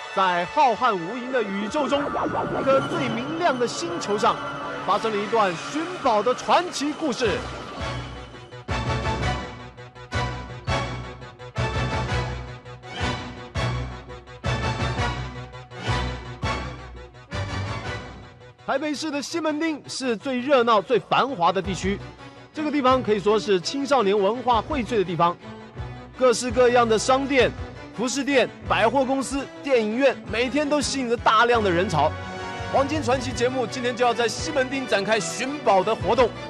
在浩瀚无垠的宇宙中，一颗最明亮的星球上，发生了一段寻宝的传奇故事。台北市的西门町是最热闹、最繁华的地区，这个地方可以说是青少年文化荟萃的地方，各式各样的商店、服饰店、百货公司、电影院，每天都吸引着大量的人潮。黄金传奇节目今天就要在西门町展开寻宝的活动。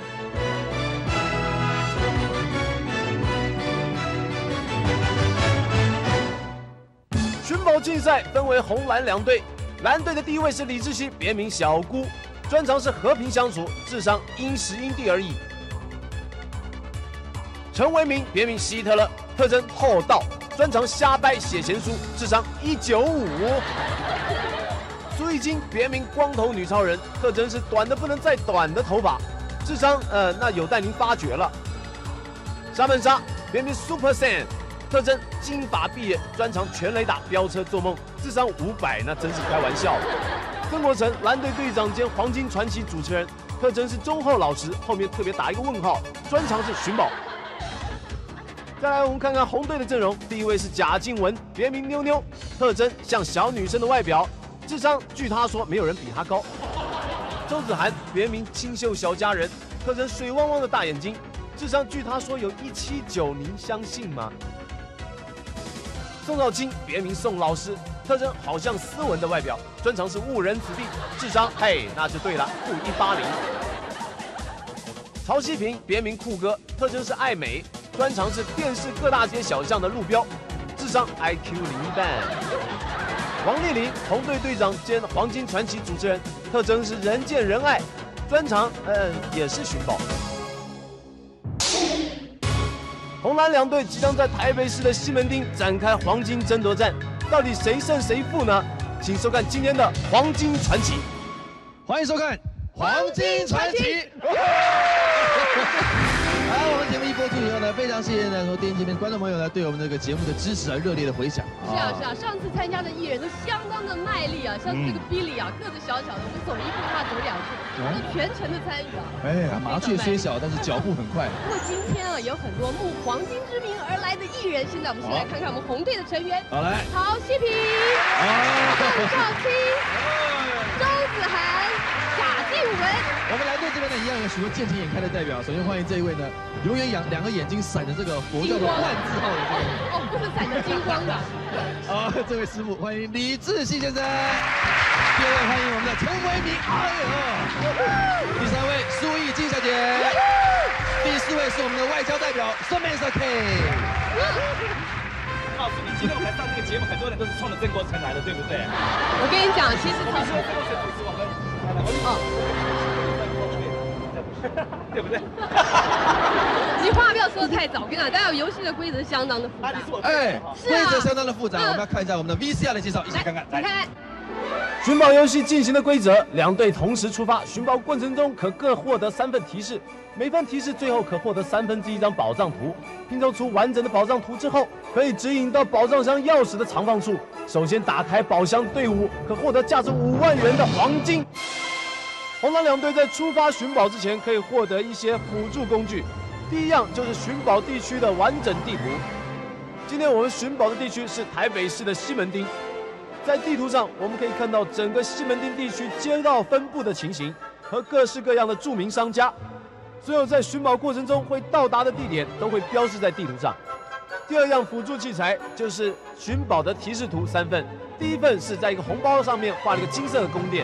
寻宝竞赛分为红蓝两队，蓝队的第一位是李志熙，别名小姑，专长是和平相处，智商因时因地而异。陈维明，别名希特勒，特征厚道，专长瞎掰写闲书，智商195。苏奕金，别名光头女超人，特征是短的不能再短的头发，智商那有待您发掘了。沙曼莎，别名 Super Saiyan， 特征金发碧眼，专长全垒打、飙车做梦，智商500，那真是开玩笑。曾国成，蓝队队长兼黄金传奇主持人，特征是忠厚老实，后面特别打一个问号，专长是寻宝。再来，我们看看红队的阵容。第一位是贾静雯，别名妞妞，特征像小女生的外表，智商据她说没有人比她高。周子涵，别名清秀小佳人，特征水汪汪的大眼睛，智商据她说有179，您相信吗？宋兆清，别名宋老师，特征好像斯文的外表，专长是误人子弟，智商嘿那就对了，-180。曹希平，别名酷哥，特征是爱美，专长是电视各大街小巷的路标，智商 IQ 0半。王丽玲，红队队长兼黄金传奇主持人，特征是人见人爱，专长也是寻宝。红蓝两队即将在台北市的西门町展开黄金争夺战，到底谁胜谁负呢？请收看今天的黄金传奇。 欢迎收看黄金传奇。好，我们节目一播出以后呢，非常谢谢说电视前面观众朋友呢对我们这个节目的支持啊，热烈的回响。 是啊，上次参加的艺人都相当的卖力啊，像是这个 Billy 啊，个子小小的，我们走一步他走2步，都全程的参与啊。 哎，麻雀虽小，但是脚步很快。 不过今天啊，有很多慕黄金之名而来的艺人，现在我们先来看看我们红队的成员。 好，来， 曹希平、宋兆清、周子涵、贾静雯。 我们蓝队这边呢，一样有许多见钱眼开的代表。首先欢迎这一位呢，永远两个眼睛闪着这个佛教的万字号的这个。 哦，不是闪着金光的。 这位师傅，欢迎李志熙先生。第二位欢迎我们的陈维明，哎呦。第三位苏奕金小姐。第4位是我们的外交代表 Samantha K。 告诉你，今天我们上这个节目，很多人都是冲着曾国成来的，对不对？ 我跟你讲，其实他说曾国成主持我们，对不对？ 你话不要说得太早，我跟你讲，大家游戏的规则相当的复杂。 哎，规则相当的复杂，我们要看一下我们的 VCR 的介绍，一起看看。 来，你看。 寻宝游戏进行的规则：两队同时出发，寻宝过程中可各获得3份提示，每份提示最后可获得1/3张宝藏图。拼凑出完整的宝藏图之后，可以指引到宝藏箱钥匙的藏放处。首先打开宝箱的队伍可获得价值5万元的黄金。红蓝两队在出发寻宝之前，可以获得一些辅助工具。第一样就是寻宝地区的完整地图。今天我们寻宝的地区是台北市的西门町。在地图上，我们可以看到整个西门町地区街道分布的情形和各式各样的著名商家。所有在寻宝过程中会到达的地点都会标示在地图上。第二样辅助器材就是寻宝的提示图3份，第一份是在一个红包上面画了一个金色的宫殿。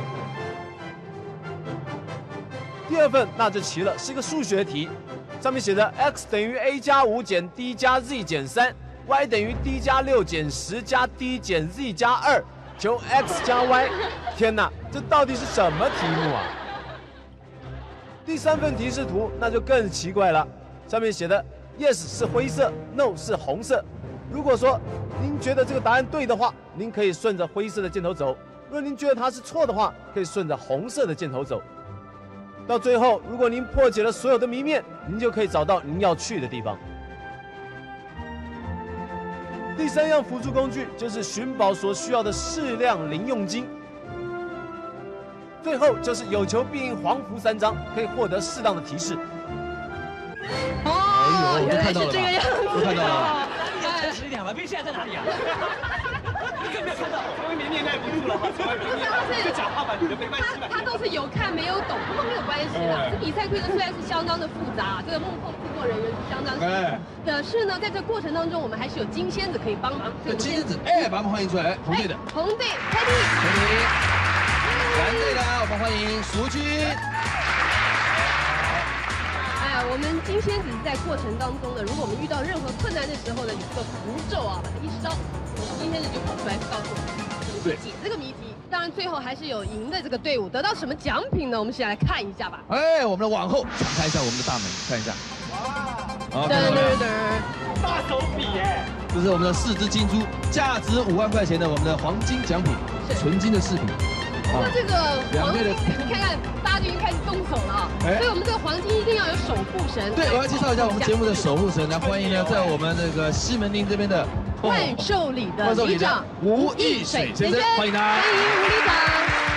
第二份那就齐了，是一个数学题，上面写着 x 等于 a 加5减 d 加 z 减3。y 等于 d 加6减10加 d 减 z 加2，求 x 加 y。天哪，这到底是什么题目啊？第3份提示图那就更奇怪了，上面写的 yes 是灰色 ，no 是红色。如果说您觉得这个答案对的话，您可以顺着灰色的箭头走；如果您觉得它是错的话，可以顺着红色的箭头走。到最后，如果您破解了所有的谜面，您就可以找到您要去的地方。 第3样辅助工具就是寻宝所需要的适量零用金。最后就是有求必应黄符3张，可以获得适当的提示。 哦，原来是这个样子。 都看到了。 诚实一点，王斌现在在哪里啊？有没有看到？陈为民念耐不住了，陈为民就讲话吧，你就没关系吧。 他都是有看没有懂，不过没有关系啦。这比赛规则虽然是相当的复杂，这个幕后制作人员是相当辛苦。可是呢，在这过程当中，我们还是有金仙子可以帮忙。 金仙子，哎，把他们欢迎出来，红队的。 红队，开地。 蓝队的，我们欢迎淑君。 我们金仙子在过程当中呢，如果我们遇到任何困难的时候呢，有这个符咒啊，把它一烧，金仙子就跑出来告诉我们怎么去解这个谜题。当然，最后还是有赢的这个队伍得到什么奖品呢？我们先来看一下吧。 哎，我们的往后敞开一下我们的大门，看一下。 哇！噔噔噔， 大手笔耶！ 这是我们的4只金珠，价值5万块钱的我们的黄金奖品，纯金的饰品。 不过这个黄金，你看看大家就已经开始动手了，所以我们这个黄金一定要有守护神。 对，我要介绍一下我们节目的守护神，来欢迎呢，在我们这个西门町这边的万寿里的里长吴益水先生，欢迎他。 欢迎吴里长。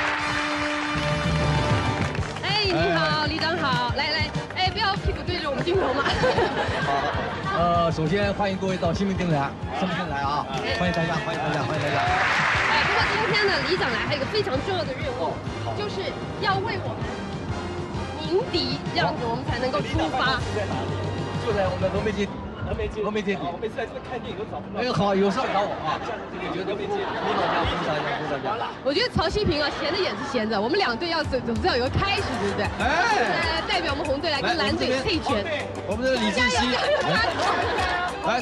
哎，你好，里长好，来来，哎，不要屁股对着我们镜头嘛。 好，首先欢迎各位到新民电台，啊，欢迎大家，欢迎大家，欢迎大家。 不过今天呢，里长来还有一个非常重要的任务，就是要为我们鸣笛，这样子我们才能够出发。 就在我们峨眉街底。峨眉街底。 我每次来这边看电影都找不到。 哎，好，有事找我啊。 我觉得峨眉街。 我觉得曹希平啊，闲着也是闲着，我们2队要总是要有个开始，对不对？哎，代表我们红队来跟蓝队配拳。 我们的李志熙，来，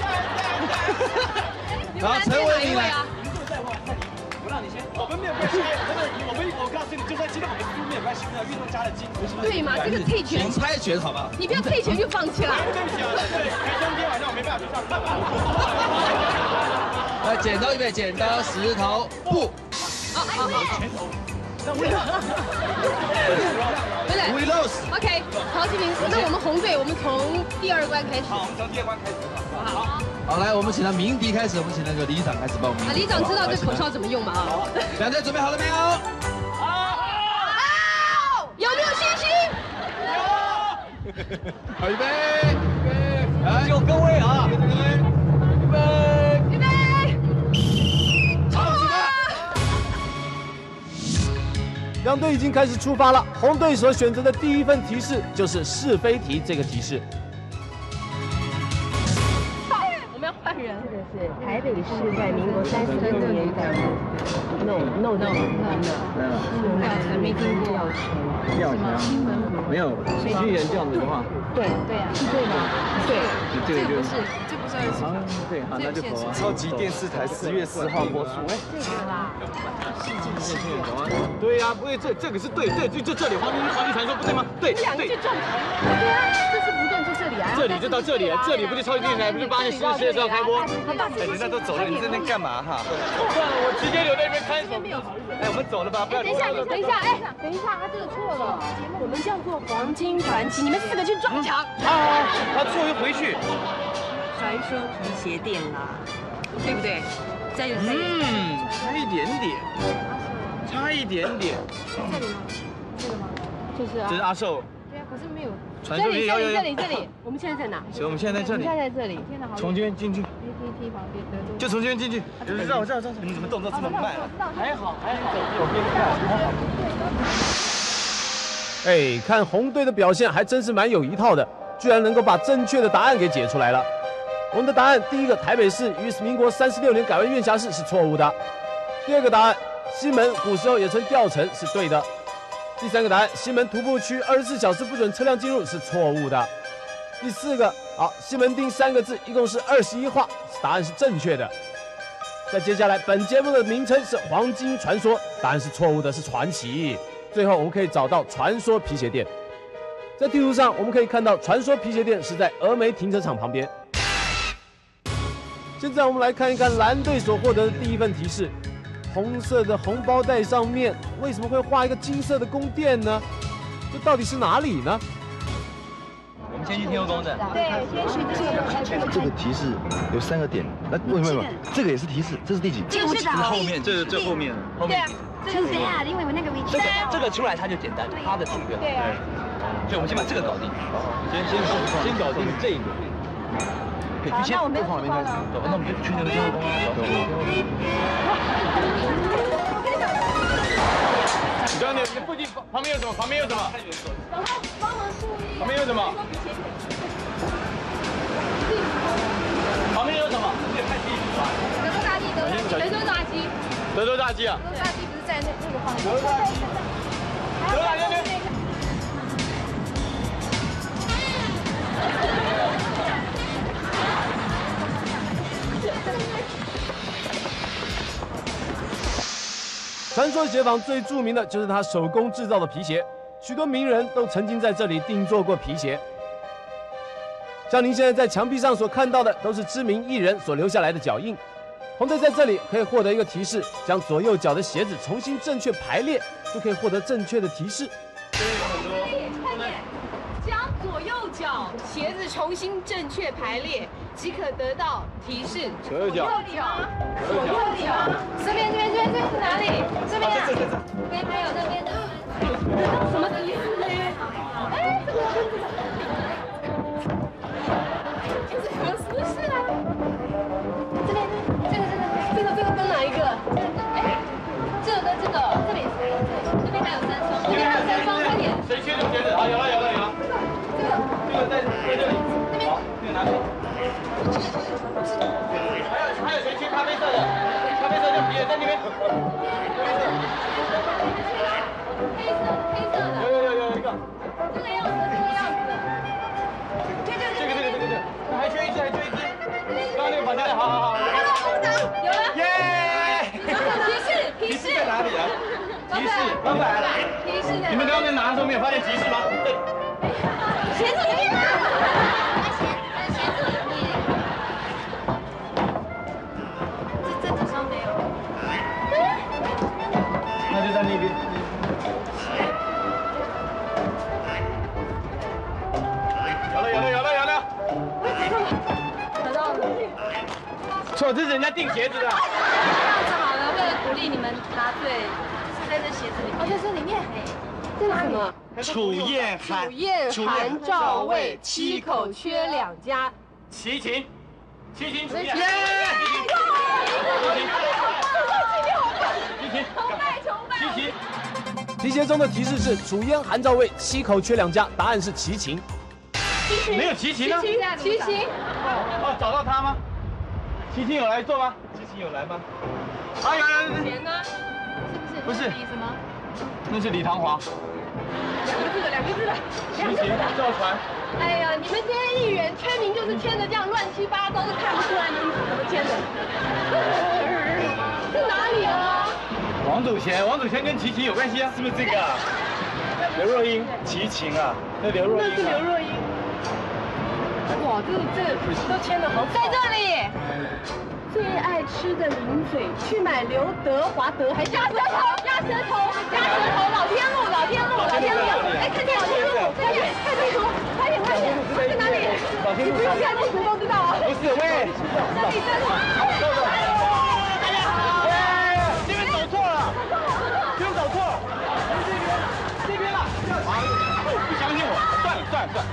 好，陈伟明来。 我让你先，我们没有关系，我告诉你，就算今天我们输没有关系，运动家的金。 对嘛，这个配拳， 请猜拳好吧？ 你不要配拳就放弃了。 对不起啊，对，今天晚上我没办法去上课。 来，剪刀预备，剪刀石头布。 好， 拳头。 不是 ，OK， 曹希平，那我们红队，我们从第2关开始。 好，我们从第2关开始。 好，来，我们请他鸣笛开始，我们请那个里长开始报名。 里长知道这口哨怎么用吗？啊 2队准备好了没有？ 好，有没有信心？ 有。好，预备，来， 就各位啊， 预备。 2队已经开始出发了。红队所选择的第1份提示就是是非题这个提示。 我们要换人。 这个是台北市在民国36年改的 ，no，还没经过吊桥，没有虚人这样子的话， 对呀，是对吗？对， 这个就是这不是20条， 对，好，那就走啊。 超级电视台10月4号播出。 这个啦，世纪走啊。对呀，不对，这个是对，就这里黄金传说不对吗？对 2个就撞墙，对啊，这次不对就这里啊， 这里就到这里，这里不就超级电视台，不就8月10日要开播？ 哎，人家都走了，你这边干嘛哈？ 算了，我直接留在那边看守。 哎，我们走了吧，不要。 等一下，等一下，他这个错了，我们叫做黄金传奇，你们4个去撞墙。 他错又回去。 传说皮鞋店啦，对不对？加油！ 差一点点，差一点点。 这里吗？这个吗？就是啊。 这是阿寿。 对啊，可是没有。 传说这里，我们现在在哪？ 所以我们现在在这里。 现在在这里。天哪，好。 从这边进去。 ATT 旁边的。 就从这边进去。绕。你怎么动作这么慢啊？ 还好，走右边看，还好。 哎，看红队的表现还真是蛮有一套的，居然能够把正确的答案给解出来了。我们的答案，第一个台北市于民国36年改为院辖市是错误的。第2个答案，西门古时候也称吊城是对的。第3个答案，西门徒步区24小时不准车辆进入是错误的。第4个，好，西门町3个字一共是21画，答案是正确的。再接下来，本节目的名称是黄金传说，答案是错误的，是传奇。最后我们可以找到传说皮鞋店，在地图上我们可以看到传说皮鞋店是在峨眉停车场旁边。现在我们来看一看蓝队所获得的第1份提示，红色的红包袋上面为什么会画一个金色的宫殿呢？这到底是哪里呢？ 我们先去天后宫的。 对，先去这个提示有3个点，那为什么？这个也是提示，这是第几？ 这个是的， 后面，这后面，后面。 这个谁啊？因为我那个位置。 这个出来它就简单，它的主要。 对啊。 所以我们先把这个搞定。先搞定这个。 好，那我们那我们就去那个天后宫啊。 你知道你附近旁边有什么？旁边有什么？旁边有什么？旁边有什么？ 德州炸鸡， 德州炸鸡啊！ 德州炸鸡不是在那个方向？ 德州炸鸡那边。 传说鞋坊最著名的就是它手工制造的皮鞋，许多名人都曾经在这里定做过皮鞋。像您现在在墙壁上所看到的，都是知名艺人所留下来的脚印。红队在这里可以获得一个提示，将左右脚的鞋子重新正确排列，就可以获得正确的提示。 将左右脚鞋子重新正确排列，即可得到提示。 左右脚。 左右脚。这边是哪里？这边啊。这边还有那边的。什么提示呢？哎，这个跟这个。这合不是啊？这边，这个分哪一个？哎，这个跟这个，这边还有3双，这边还有3双，快点。 谁缺这个鞋子？啊，有了。这个在这里。 这边。 这个拿去。还有谁缺咖啡色的？咖啡色就皮在那边。 黑色的。 有一个。 这个样子。 还缺一只。刚刚那个跑下来，好。 有了。 耶！ 提示在哪里啊？提示刚来了。 提示在。 你们刚刚在拿的时候没有发现提示吗？对。 鞋子里面。这几双没有。 那就在那边。有了。 找到了。 错，这是人家订鞋子的。 这样子好了，为了鼓励你们答对，是在这鞋子里面。在这里面。这是什么？ 楚燕韩赵魏7口缺2家。 齐秦楚燕。 耶！ 齐秦。 皮鞋中的提示是楚燕韩赵魏7口缺2家，答案是齐秦。 没有齐秦啊？ 齐秦。 哦，找到他吗？齐秦有来做吗？齐秦有来吗？啊，有。 钱呢？ 不是李什么？ 那是李唐华。 两个字的。 齐秦赵传。 哎呀，你们这些议员签名就是签的这样乱七八糟，都看不出来名字怎么签的。是哪里啊？ 王祖贤跟齐秦有关系啊？是不是这个啊？刘若英，齐秦啊？那刘若英。那是刘若英。哇，这都签的好。 在这里。最爱吃的零嘴，去买刘德华德还鸭舌头，老天路。哎，看见老天路，快点，快点，在哪里？你不用看地图都知道啊。 不是，喂。 这里。 这边走错了。这边了。不相信我，算了。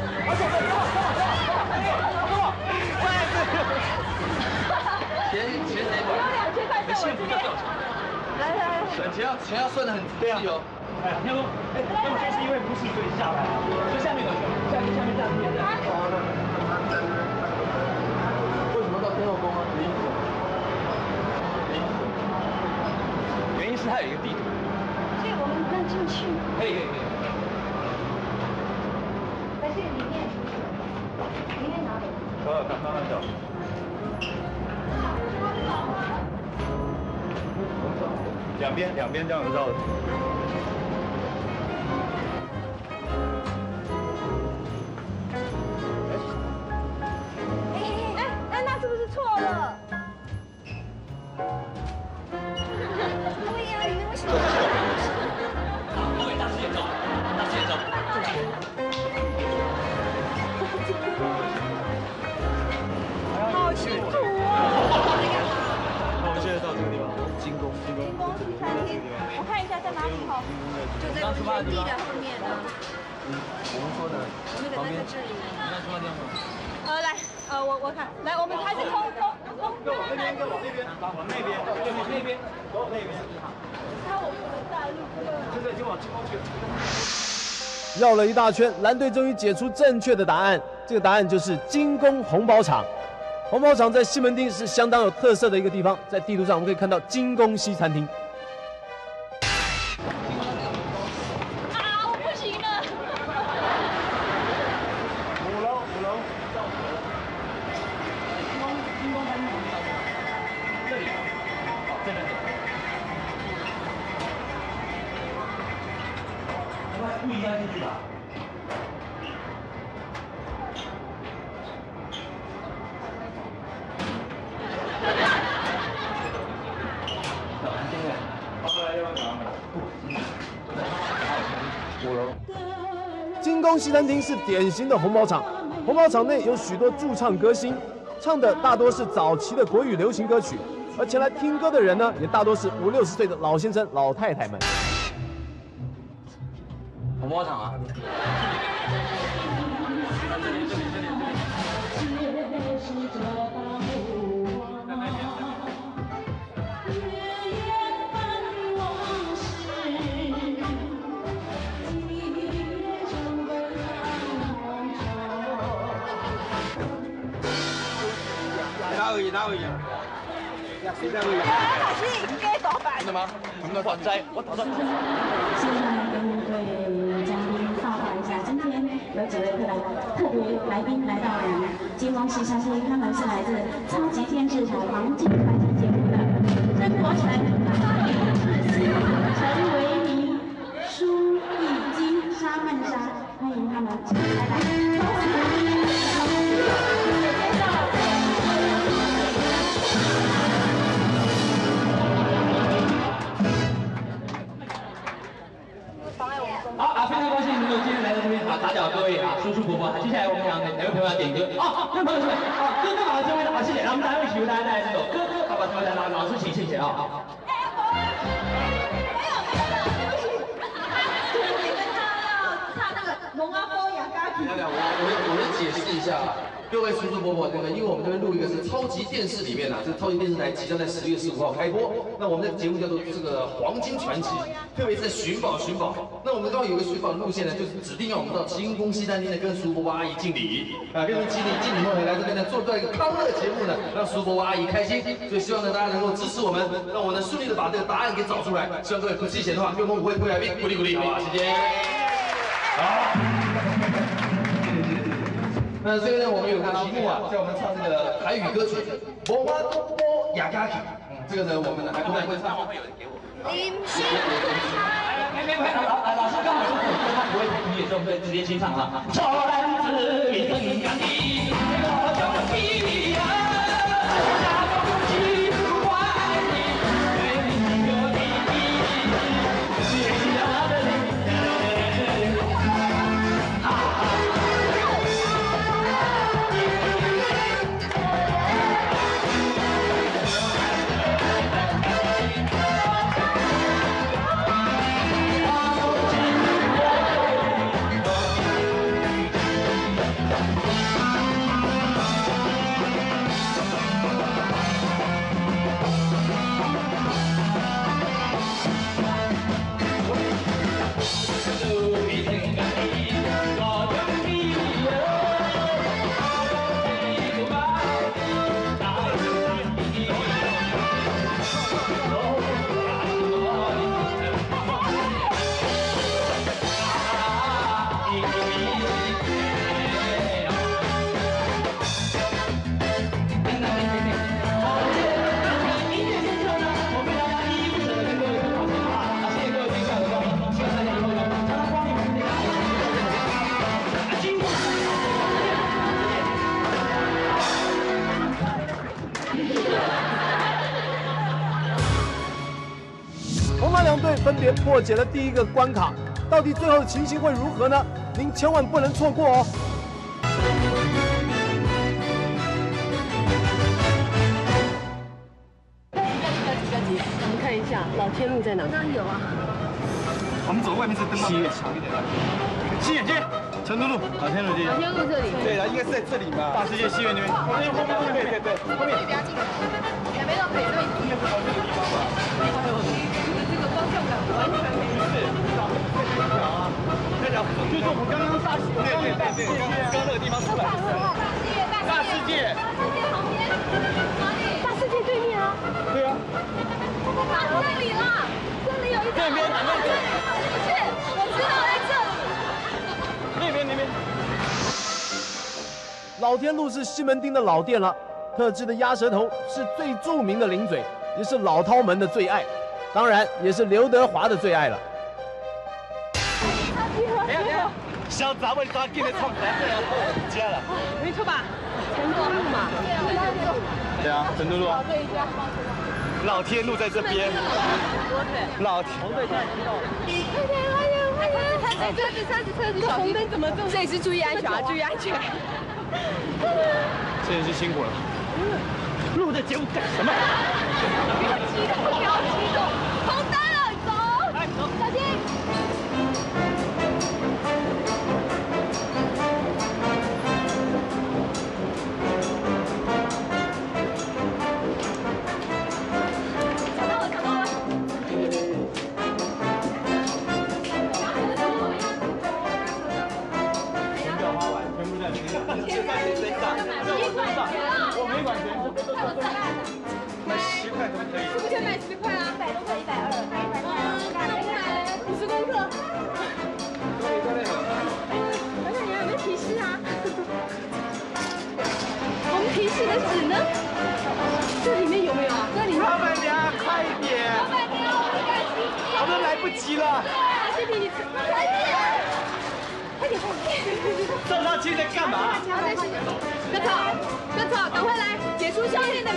钱要算得很仔细哦。 哎呀，天龙，那么就是因为不是所以下来了，就下面的下面这样贴的。 为什么到天后宫啊？ 原因是它有一个地图。 所以我们能进去。 可以。 在这里面哪里？ 刚刚找。两边这样绕。 哎，那是不是错了？ 对呀，你们为什么？ 大师也照。 下在哪里哈？就在原地的后面呢。 我们说的旁边，你看出发地方。 来，我看，来，我们开始冲。 往那边，往那边，往那边，那边，往那边。 看我们的大路。 现在就往金光去。 绕了一大圈，蓝队终于解出正确的答案。这个答案就是金宫红宝场。红宝场在西门町是相当有特色的一个地方，在地图上我们可以看到金宫西餐厅。 我不行了。 5楼。金光餐厅这里，好，这边。不应该进去的。 金宫西餐厅是典型的红宝场，红宝场内有许多驻唱歌星，唱的大多是早期的国语流行歌曲，而前来听歌的人呢，也大多是50、60岁的老先生、老太太们。 红包场啊！ 哪位？谁在位？真的吗？我在，我打算。 现在跟各位嘉宾报告一下，今天有几位特别来宾来到我们金光西餐厅，他们是来自超级电视台黄金传奇节目的曾国成、志熙、陈维尼、舒艺金、沙曼莎，欢迎他们来到。 好，非常高兴能够今天来到这边打搅各位叔叔伯伯。接下来我们想哪位朋友要点歌？各位朋友们，哥哥把这位谢谢，让我们来为曲为大家带来这首歌歌，好吧，这位老师请，谢谢啊。 我解释一下，各位叔叔伯伯，因为我们这边录一个是超级电视里面这个超级电视台即将在10月15号开播。那我们的节目叫做这个黄金传奇，特别是寻宝。那我们刚好有个寻宝的路线呢，就是指定要我们到金宫西餐厅呢跟叔伯伯阿姨敬礼跟他们敬礼后来这边呢做一个康乐节目呢，让叔伯伯阿姨开心。所以希望呢大家能够支持我们，让我们顺利的把这个答案给找出来。希望各位不弃嫌的话，给我们5位来宾鼓励，好吧？谢谢。好。那这个呢，我们有个题目叫我们唱这个台语歌曲《无我多波雅加曲》。这个呢，我们还不太会唱。会有人给我。 老师刚好是这首歌，他不会听也就会直接清唱了。臭男子一生干地，我叫你呀。 队分别破解了第一个关卡，到底最后的情形会如何呢？您千万不能错过哦！ 我们可以一下老天路在哪？哪里有啊？ 我们走外面是灯光强一点的。西远街，成都路，老天路这里。 老天路这里。 对了，应该是在这里嘛。大世界西园那边。后面，对，后面。 比较近，也没到北这里。应该是往这个地方吧。哎呦，这个方向感完全没有。 就是我们刚刚大世界，对，刚那个地方出来。大世界旁边，哪里？大世界对面啊。对啊。 啊，这里啦，这里有一个。 那边。 不是，我知道在这里。 那边。 老天路是西门町的老店了，特制的鸭舌头是最著名的零嘴，也是老饕们的最爱，当然也是刘德华的最爱了。 小杂位抓进来创啥？家了。 没错吧？成都路嘛。 对啊，成都路啊。老天路在这边。老天。红队现在知道了。 快点！车子，小红灯怎么动？这里是注意安全啊！注意安全。 这人是辛苦了。录这节目干什么？ 不要激动，红灯了，走，小心。 我没管钱，卖10块可不可以？ 是不是卖10块啊？100多块，120，买50公克。而且你还有没有提示啊？我们提示的纸呢？这里面有没有啊？这里面。 老板娘，快一点！ 老板娘， 我们来不及了。 视频你快点！快点！ 赵少卿在干嘛？ 不要吵，赶快来！解除上面的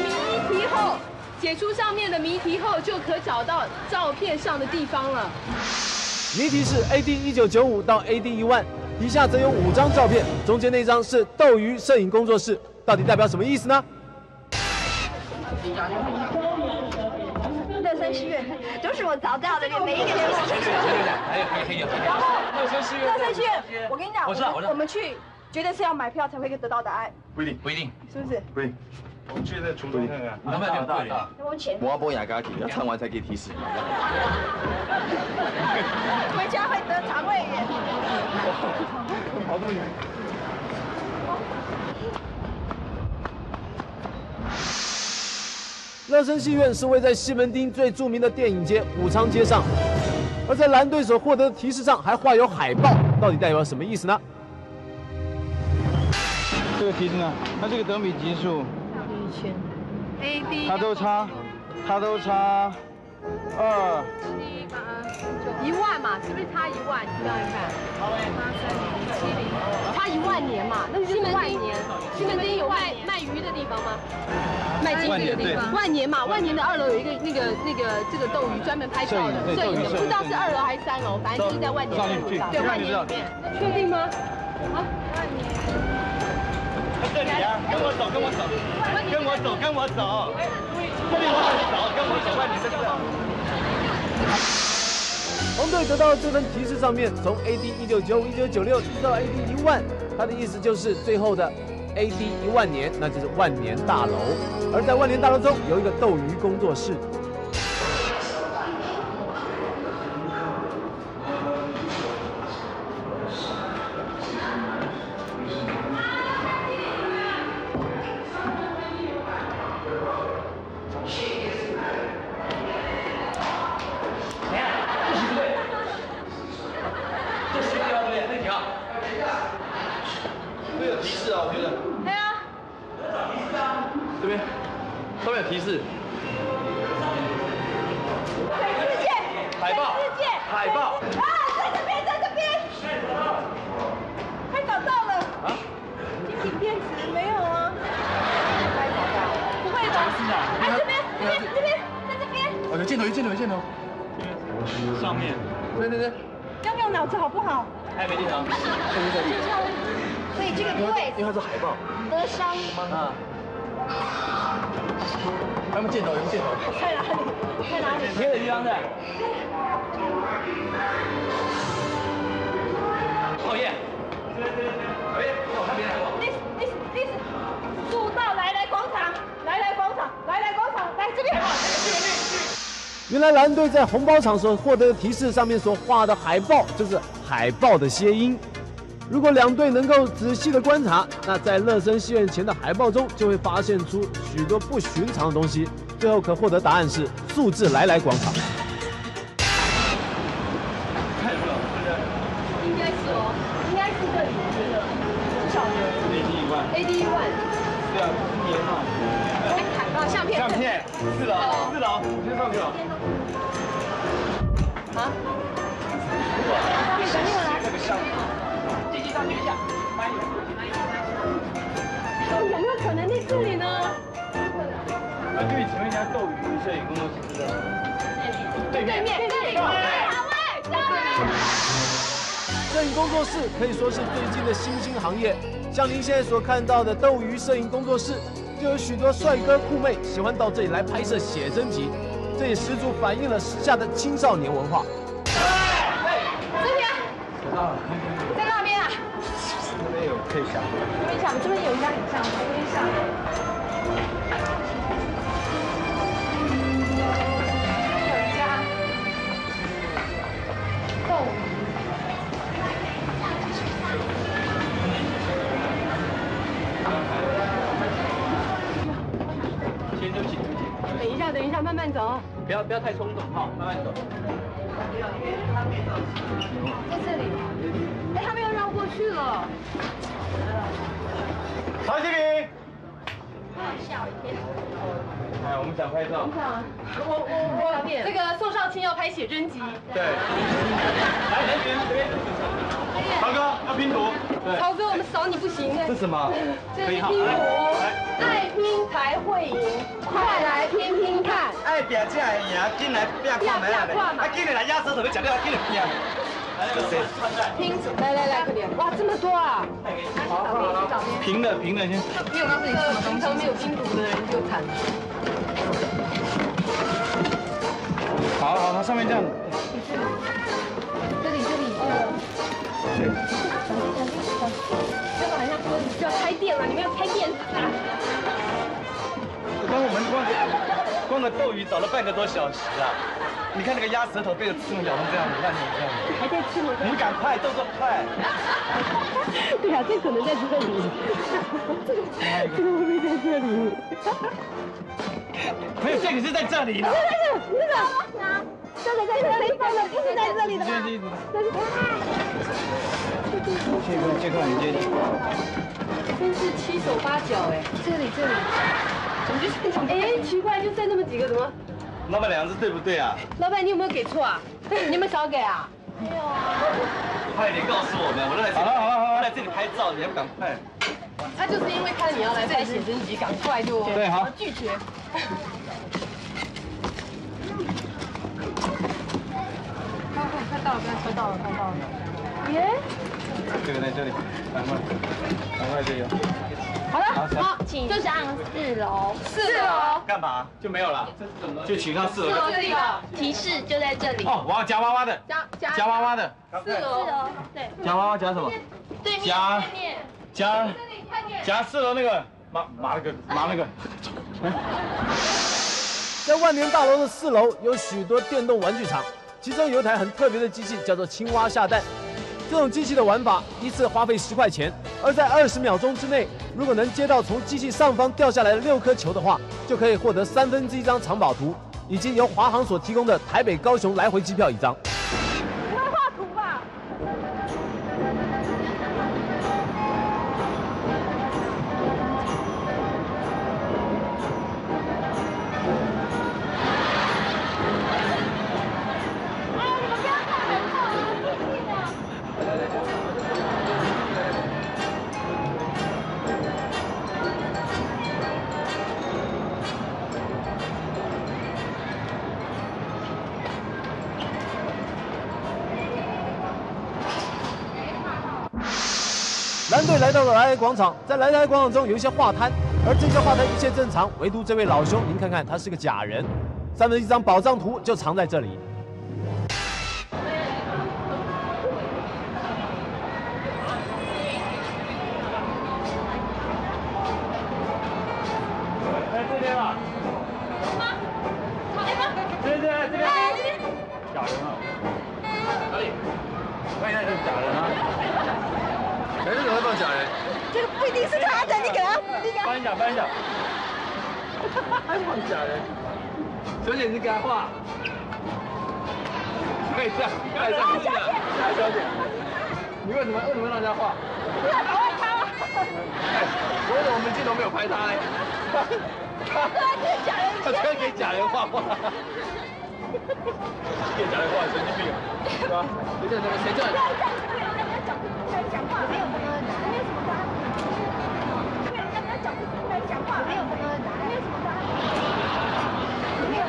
谜题后，就可找到照片上的地方了。 谜题是 AD 1995到 AD 10000，底下则有5张照片，中间那张是斗鱼摄影工作室，到底代表什么意思呢？ 乐生戏院都是我找到的，每一个节目。 可以。 然后乐生戏院，我跟你讲，我们去绝对是要买票才会得到答案。 不一定， 是不是？ 不一定。我们去那橱窗看看，能不能对的？ 我钱。 我要播雅嘎体，要唱完才给提示。 回家会得肠胃炎。 跑这么远。 乐生戏院是位在西门町最著名的电影街武昌街上，而在蓝队所获得的提示上还画有海报，到底代表什么意思呢？ 这个提示呢？那这个等比级数 ，AD， 它都差2。 1万嘛，是不是差1万？你这样一看，8307，差1万年嘛，那就是1万年。西门町有卖鱼的地方吗？卖金子的地方。万年嘛，万年的2楼有一个那个这个斗鱼专门拍照的摄影的，不知道是2楼还是3楼，反正就是在万年的路上。对，万年里面。确定吗？好，万年。 这里啊，跟我走。这里我很熟，万年在这。 红队得到这份提示上面，从 AD 1995、1996一直到 AD 10000，它的意思就是最后的 AD 10000年，那就是万年大楼。而在万年大楼中有一个斗鱼工作室。 上面有提示。海报。 啊，在这边。快找到了。啊？精品电池没有啊？不会的。哎，这边，在这边。 哦，有箭头。上面。对。 用脑子好不好？ 还没地方。 所以这个对， 因为它是海报。 德商。 啊。 有没有箭头？有没有箭头？ 在哪里？在哪里？ 贴的地方是。讨厌。讨厌，我看别人过。 历史，速到来广场，来广场，来这边。 原来蓝队在红包场所获得的提示上面所画的海报，就是海豹的谐音。如果两队能够仔细的观察，那在乐生戏院前的海报中就会发现出许多不寻常的东西。最后可获得答案是数字来广场。 应该是哦，应该是这里，我觉得不晓得。AD1。 对啊，年嘛。 相片。 4楼，先上去了。 啊？ 这个相片。继续上去一下。 有没有可能在这里呢？ 那对，请问一下斗鱼摄影工作室的对面。 摄影工作室可以说是最近的新兴行业，像您现在所看到的斗鱼摄影工作室，就有许多帅哥酷妹喜欢到这里来拍摄写真集，这也十足反映了时下的青少年文化。 这边。在那边啊。 这边有可以想。 这边有一家很像，这边像。 等一下，慢慢走。 不要太冲动哈，慢慢走。 在这里。哎，他们要绕过去了。 曹经理。 吓我一跳。 哎，我们想拍照。 我这个宋少卿要拍写真集。 对。来这边。曹哥要拼图。对。 曹哥，我们少你不行哎。 这什么？ 这是拼图。爱拼才会赢，快来拼拼看。 爱拼才会赢，进来拼看买来。啊，进来压舌头要吃掉，进来拼。 拼，来，快点！哇，这么多啊！好， 平的先。 没有告诉你，平常没有拼图的人就惨了。 好，上面这样。 这里。这个好像说要开店了，你们要开店啊？ 刚我们光个斗鱼找了半个多小时啊！你看那个鸭舌头被这种咬成这样子，烂成这样子。 还在吃吗？ 你赶快，动作快！ 对啊，这可能在这里。这个会不会在这里？ 没有，这个是在这里的。 这个在这里，就是在这里的。 这块你接。 真是七手八脚哎！这里，怎么就是哎？奇怪，就剩那么几个，怎么？ 老板娘，这对不对啊？ 老板，你有没有给错啊？你有没有少给啊？没有啊。 快点告诉我们，我都来这里。好，我来这里拍照，你还不赶快？ 他就是因为看你要来拍写真集，赶快就对好拒绝。快到了，耶！ 这个在这里，赶快这个。 好了，好，请就是按4楼。4楼干嘛？就没有了。这是什么？就请上4楼。 4楼这里的提示就在这里。 哦，我要夹娃娃的。夹娃娃的。 4楼，对。 夹娃娃夹什么？ 对面。 夹4楼那个马那个。 在万年大楼的4楼有许多电动玩具厂，其中有一台很特别的机器，叫做青蛙下蛋。这种机器的玩法，一次花费10块钱，而在20秒钟之内，如果能接到从机器上方掉下来的6颗球的话，就可以获得1/3张藏宝图，以及由华航所提供的台北、高雄来回机票1张。 你会画图吧？ 蓝队来到了来来广场，在来来广场中有一些画摊， 而这张画台一切正常，唯独这位老兄，您看看他是个假人。3分之一张宝藏图就藏在这里。 来这边吧。这边。假人啊？哪里？看一下，这是假人啊。 哎，你怎么会放假人？ 这个不一定是他的，你给他， 翻一下，翻一下。 还放假人？小姐，你给他画。可以这样，可以这样，小姐，你为什么让人家画？ 不要拍他。 为什么我们镜头没有拍他呢？他居然给假人画画。给假人画，神经病，是吧？谁叫你？ 讲话没有什么难，没有什么关系。对，人家角度出来讲话没有什么难，没有什么关系。没有。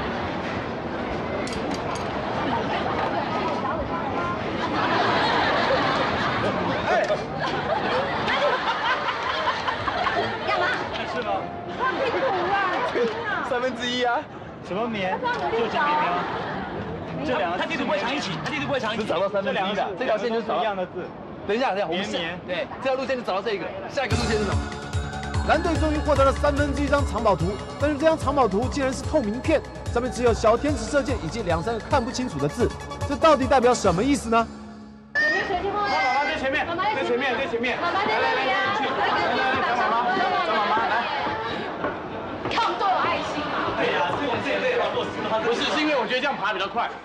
干嘛？ 是吗？ 放屁股啊 1/3啊！ 什么棉？就这棉吗？这两个它地图不会藏一起，它地图不会藏一起。 只找到1/3的，这条线就是一样的字。 等一下，我们对这条路线就找到这个，下一个路线是什么？ 蓝队终于获得了1/3张藏宝图，但是这张藏宝图竟然是透明片，上面只有小天使射箭以及2、3个看不清楚的字，这到底代表什么意思呢？ 妈妈在前面，在前面，在前面。 妈妈在这里啊！ 找妈妈，找妈妈来。 看我们都有爱心。 对呀，是我们这一类老做事的。不是，是因为我觉得这样爬比较快。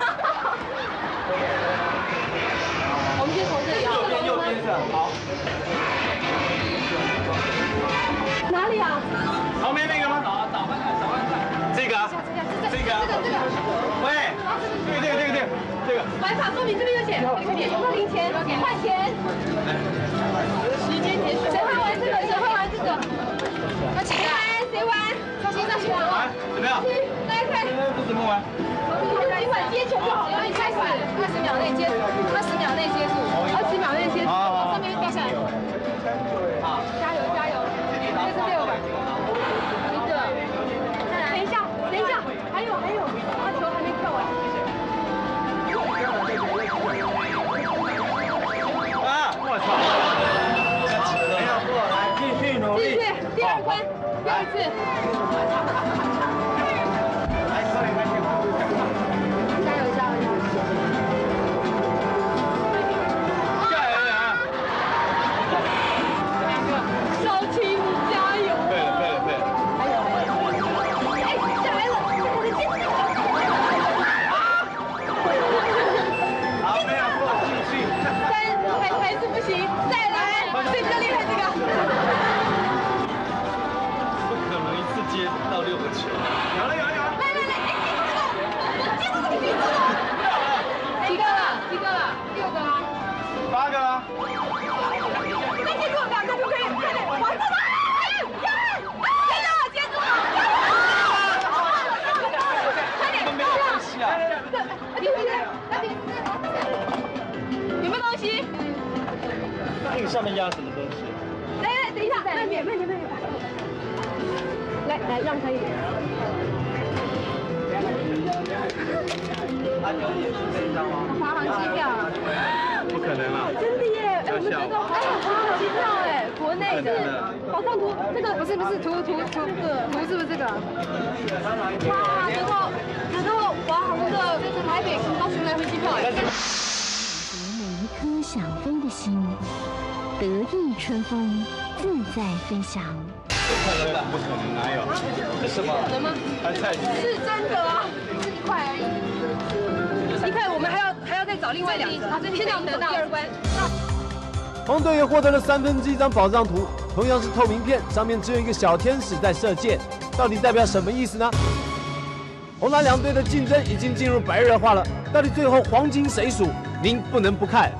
我们先从这里啊。 右边是好。 哪里啊？ 旁边那个吗？找看看，这个啊，这个。喂，这个。 玩法说明这边有写，有没有零钱？换钱。时间结束。谁会玩这个？那谁玩？上去玩。 怎么样？ 来看。 这怎么玩？ 一会接球就好了。一开始20秒内接，20秒内接住，20秒内接住，上面掉下来。好，加油！这是6个。一个。等一下，还有，他球还没跳完。 啊！我操！没有过来，继续努力。 继续，第2关，第2次。 上面压什么东西？ 来，等一下，慢点。来，让他一点。华航机票？ 不可能啊！ 真的耶！我们觉得，华航机票国内的宝藏图，这个不是图是不是这个？哇，得到华航的台北高雄来回机票每一颗想飞的心。得意春风，自在飞翔。 不可能的，不可能，哪有？这什么？ 可能吗？是真的啊，是1块而已。1块，我们还要再找另外2个。现在我们得到第2关。 红队也获得了1/3张宝藏图，同样是透明片，上面只有一个小天使在射箭，到底代表什么意思呢？红蓝2队的竞争已经进入白热化了，到底最后黄金谁属？您不能不看。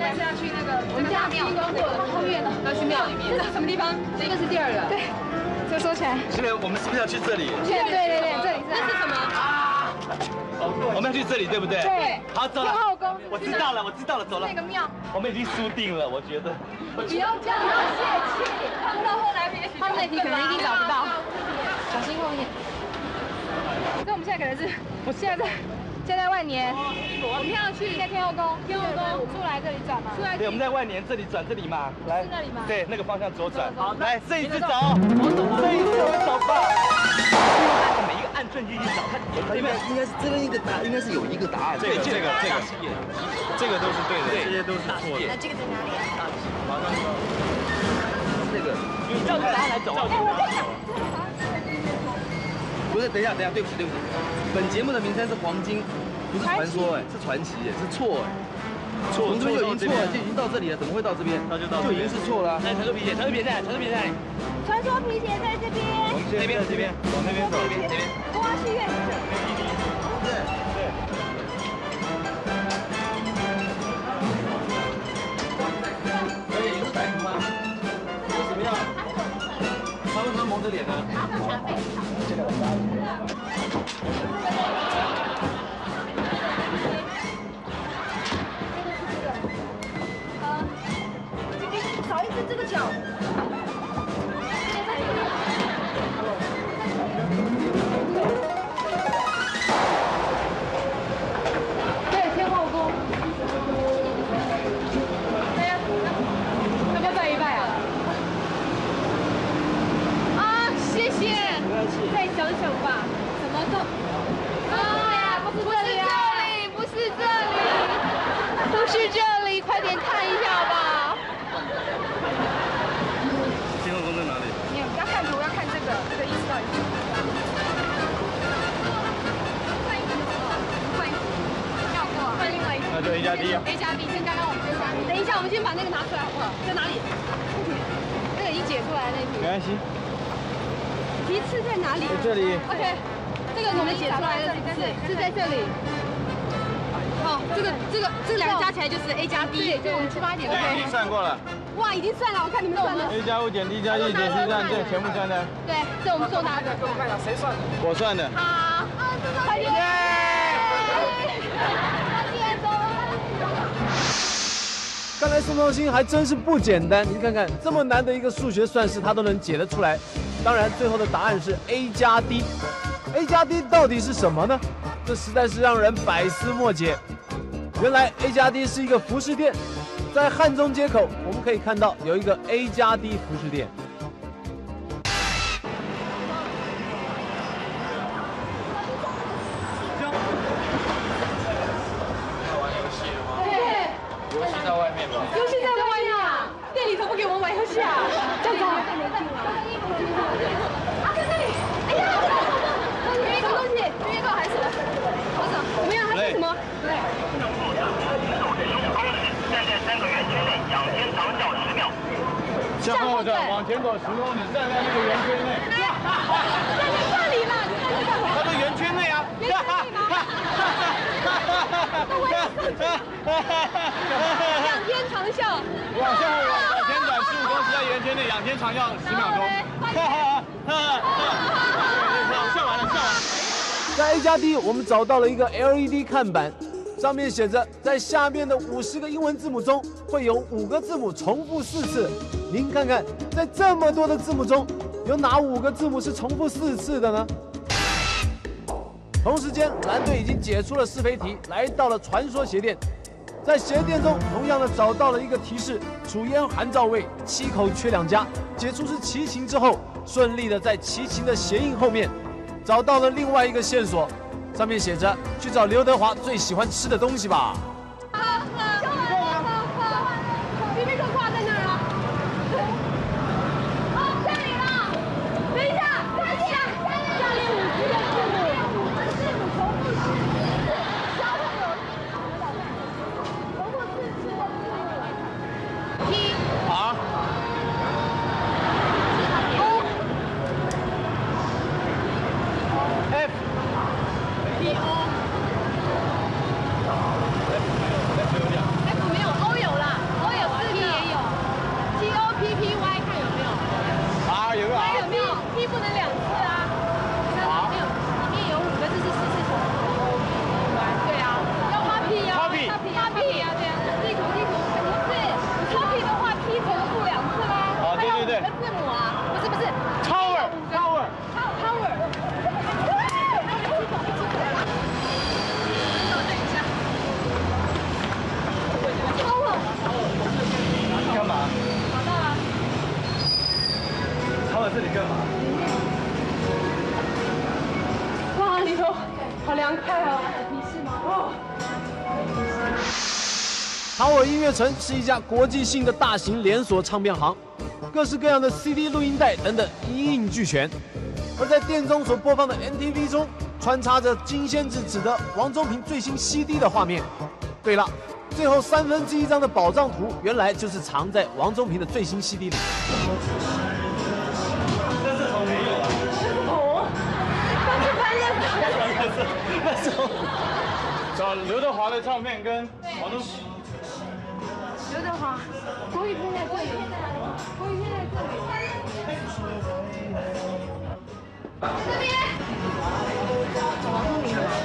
我们家庙，后面要去庙里面。这是什么地方？这个是第2个。对，这我收起来。 现在我们是不是要去这里？ 对，这里是什么？ 我们要去这里，对不对？ 对。 好，走了。 天后宫。 我知道了，走了。 那个庙。 我们已经输定了，我觉得。 不要这样，不要泄气。他们到后来也许他们那题可能一定找不到。小心后面。那我们现在可能是，我现在万年，我们要去在天后宫，出来这里转嘛。 对，我们在万年这里转这里嘛，来。 是那里吗？ 对，那个方向左转。好，来，这一次走，这一次我们走吧。每一个按顺序去找，它应该是这边一个答，应该是有一个答案。 这个都是对的，这些都是错的。 那这个在哪里啊？ 马上说。 这个， 你照着答案来走。 哎，我在想。 不是，等一下，对不起。本节目的名称是黄金，不是传说，是传奇，是错，从这边就已经错了，就已经到这里了，怎么会到这边？ 那就到就已经是错了。 来，传说皮鞋在哪里？ 传说皮鞋在这边。 我们这边，往那边走，这边。 国王戏院。 对。可以是白图吗？这什么样？他为什么蒙着脸呢？ 少一只这个角。对，天后宫。对呀，要不要拜一拜啊？啊，谢谢。再想想吧，什么都。啊，不是这里，快点看一下吧。 天后宫在哪里？ 没有，要看图，要看这个意思到底是什么。换另外一个。 那就 A 加 D 啊。 A 加 D， 跟刚刚我们 A 加 D。等一下，我们先把那个拿出来好不好？在哪里？那个已经解出来了那题。 没关系。 题次在哪里？ 在这里。 OK， 这个你们解出来的是在这里。哦，这两个加起来就是 A 加 D， 就我们出发点 OK。 已经算过了。 哇，已经算了，我看你们算的。 A 加5减 D 加1减 C 加这全部算的。 对，这我们都拿的。我看一下谁算的。 我算的。 好，快点！ 看来宋兆兴还真是不简单，你看看这么难的一个数学算式，他都能解得出来。当然，最后的答案是 A 加 D。A 加 D 到底是什么呢？这实在是让人百思莫解。原来 A 加 D 是一个服饰店，在汉中街口我们可以看到有一个 A 加 D 服饰店。 游戏在外面吧？ 游戏在外面啊！店里头不给我们玩游戏啊？这样子啊？啊，在这里！哎呀，约购东西，约购还是什么？怎么样？它是什么？对。 3个圆圈内，仰天长效10秒。 向后转，往前走10公里，站在那个圆圈内。 在这里嘛，你在这干嘛？ 它在圆圈内啊。 圆圈内吗？那我也上去。仰天长效。 往前转15公尺，在圆圈内仰天长效10秒钟。笑完了。 在 A 加 D 我们找到了一个 LED 看板，上面写着在下面的50个英文字母中会有5个字母重复4次。您看看，在这么多的字母中，有哪5个字母是重复4次的呢？同时间，蓝队已经解出了是非题，来到了传说鞋店。在鞋店中，同样的找到了一个提示：楚烟韩赵魏7口缺2家。解出是齐秦之后，顺利的在齐秦的鞋印后面找到了另外一个线索，上面写着“去找刘德华最喜欢吃的东西吧”。 明明就挂在那儿了。哦，这里了。等一下，下列50个字母重复4次，小朋友重复4次的字母。P。 好。F。P O。 好尔音乐城是一家国际性的大型连锁唱片行，各式各样的 CD、录音带等等一应俱全。而在店中所播放的 MTV 中，穿插着金仙子指的王中平最新 CD 的画面。对了，最后1/3张的宝藏图，原来就是藏在王中平的最新 CD 里。 这是没有啊。那时候找刘德华的唱片跟王中平。 刘德华，国语片在这里，国语片在这里。这边。王中平吗？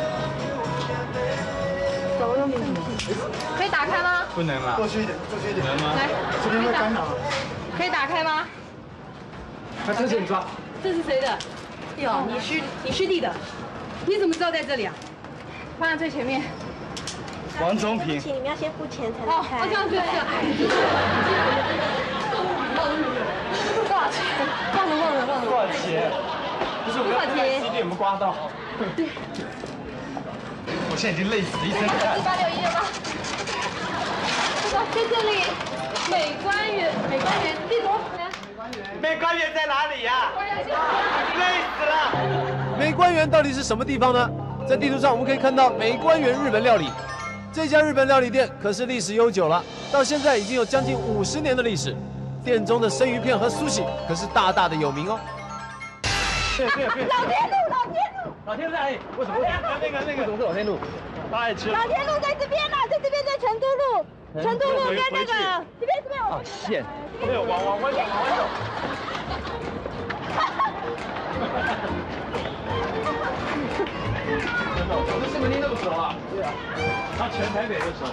王中平可以打开吗？ 不能啦。 过去一点，过去一点。 能吗？ 来， 这边会干扰。 可以打开吗？ 他之前抓。 这是谁的？哟，你师弟的，你怎么知道在这里啊？ 放在最前面。 王中平。 你们要先付钱才能开。 哦，这样子。 多少钱？忘了。 多少钱？不是我刚才 CD 有没有刮到？ 对。 我现在已经累死了，一身汗。 1861了吗？ 在这里，美官园地图。 美官园在哪里呀？累死了。 美官园到底是什么地方呢？在地图上我们可以看到美官园日本料理。这家日本料理店可是历史悠久了，到现在已经有将近50年的历史。店中的生鱼片和苏喜可是大大的有名哦。 对。 老天路。 老天路在哪里？为什么？那个怎么是老天路？他爱吃。 老天路在这边呢，在这边在成都路。成都路跟那个这边。 哦，线。没有，往回走。真的，我对西门町那么熟啊？对啊，他全台北都熟。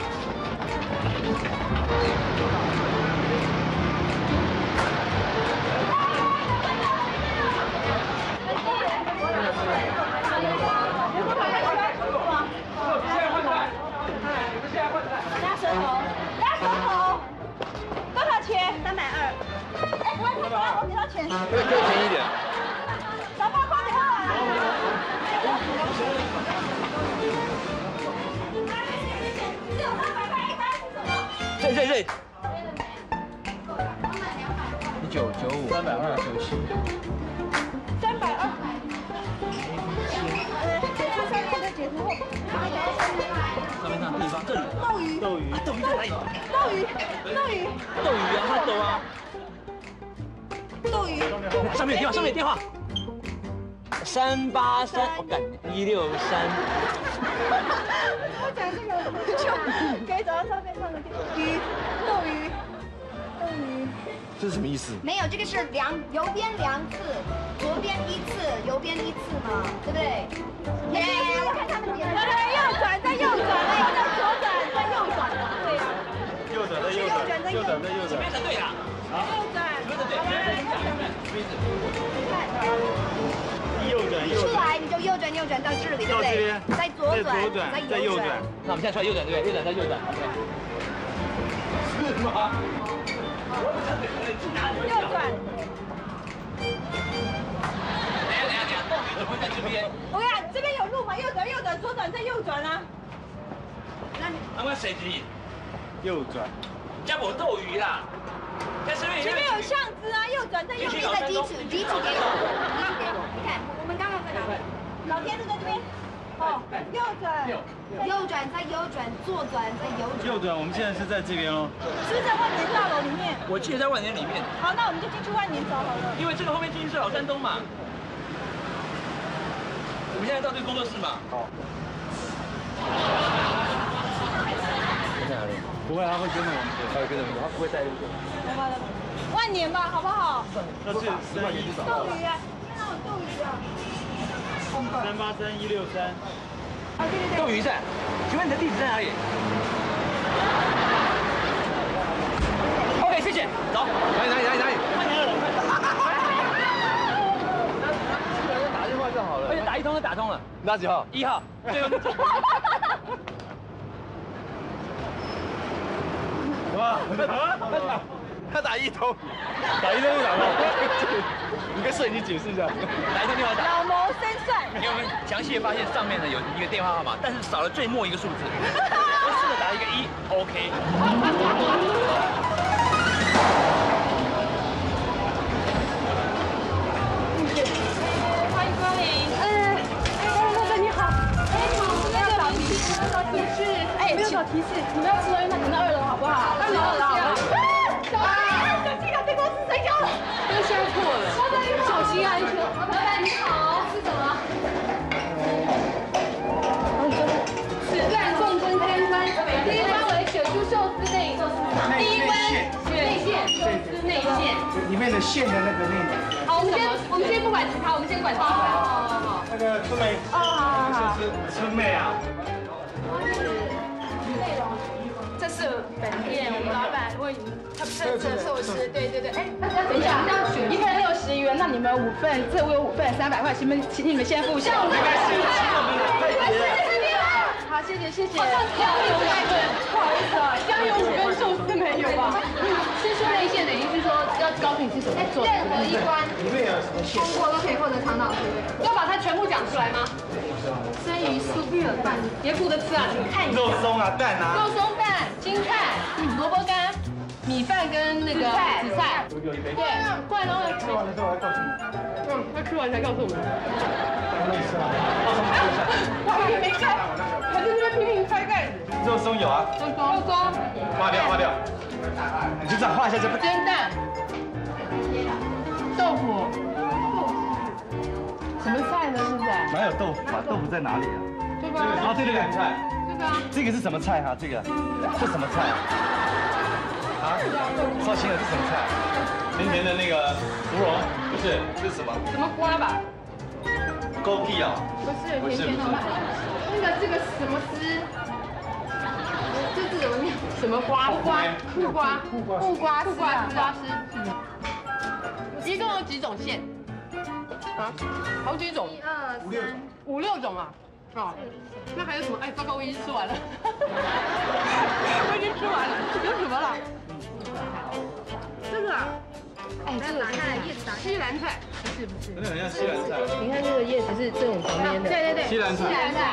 拉手头，多少钱？320。哎，我给他钱。 可以便宜一点。 小包快点啊！ 这。1995，320，97。 320。解除上面的解除后。 上面地方这里。 斗鱼在哪里？ 斗鱼啊，他斗啊。 斗鱼。 上面有电话。383，我干163。 我讲这个就可以找到照片上的斗鱼。 这是什么意思？ 没有，这个是右边2次，左边1次，右边1次嘛，对不对？我看他们点。右转，再右转，再左转，再右转。对呀。 右转，再右转。 这边才对啊。 右转。出来你就右转到这里，对不对？再左转，再右转。 那我们现在出来右转，对不对？右转再右转。是吗？ 右转。 等一下，斗鱼怎么会在这边？ 我跟你讲，这边有路嘛，右转，左转再右转啊。 那我谁提？ 右转。 加我斗鱼啦。 前面有巷子啊，右转再右边的基础给我。你看，我们刚刚在哪？老天路在这边。哦，右转再右转，左转再右转。 右转，我们现在是在这边哦。 是不是在万年大楼里面？ 我记得在万年里面。 好，那我们就进去万年找好了。 因为这个后面进去是老山东嘛。我们现在到这个工作室嘛。好。在哪里？ 不会，他会跟着我们， 他会跟着我们，他不会带路。 万年吧，好不好？ 那是万年去找。 斗鱼啊，看到有斗鱼啊。 383-163。 斗鱼站，请问你的地址在哪里 ？OK， 谢谢，走。哪里？ 打电话就好了。 而且打一通就打通了。 哪几号 ？1号。对。 哇！他打一通，打一通就打到。你跟摄影机解释一下。 打一通电话打。 老谋深算。 因为我们详细的发现上面呢有一个电话号码，但是少了最末一个数字。我试着打一个1， OK。 欢迎光临。乐乐你好。那个提示，没有找提示，你们要吃东西，那停到2楼好不好？2楼好。这公司谁教的？都下课了。小心安全。老板你好，是什么？此段共分3关，第1关为选出寿司内，第1关内馅，寿司内馅， 里面的馅的那个内容。 好，我们先不管其他，我们先管这个。好。 那个春梅。 哦，好。 春妹啊。 内容，这是本店我们老板为他特制的寿司，对。哎，大家等一下，一份60元，那你们5份，这我有5份300块，请你们先付下。 没关系， 好，谢谢。好像酱油5份，不好意思啊，酱油5跟寿司没有吧？吃出内馅等于是说要告诉你是什么做的。任何一关里面有什么馅？ 通过都可以获得尝到，对不对？要把它全部讲出来吗？生鱼酥、玉耳饭，别顾着吃啊，请看一下。 肉松啊，蛋啊。 肉松蛋、青菜、萝卜干、米饭跟那个紫菜。对，过来，然后吃完了之后来告诉你。 他吃完才告诉我们。 我还没开，还在那边拼命拆盖子。 肉松有啊。 肉松。 划掉。你就这样画一下这个。 煎蛋。豆腐。什么菜呢？现在？ 哪有豆腐啊？豆腐在哪里啊？ 这个。 啊，对，菜。 这个啊。 这个是什么菜哈？这个什么菜？啊？绍兴的是什么菜？甜甜的那个芙蓉，不是，这是什么？ 什么瓜吧？ 枸杞啊？ 不是，甜甜的吗？这个什么丝？这是怎么念？什么瓜？木瓜丝。一共有几种馅？啊，好几种。5、6种啊。哦，那还有什么？哎，糟糕，我已经吃完了。我已经吃完了，有什么了？这个啊，哎，这个西兰菜，不是， 真的很像西兰菜。 你看这个叶子是这种旁边的，对， 西兰菜。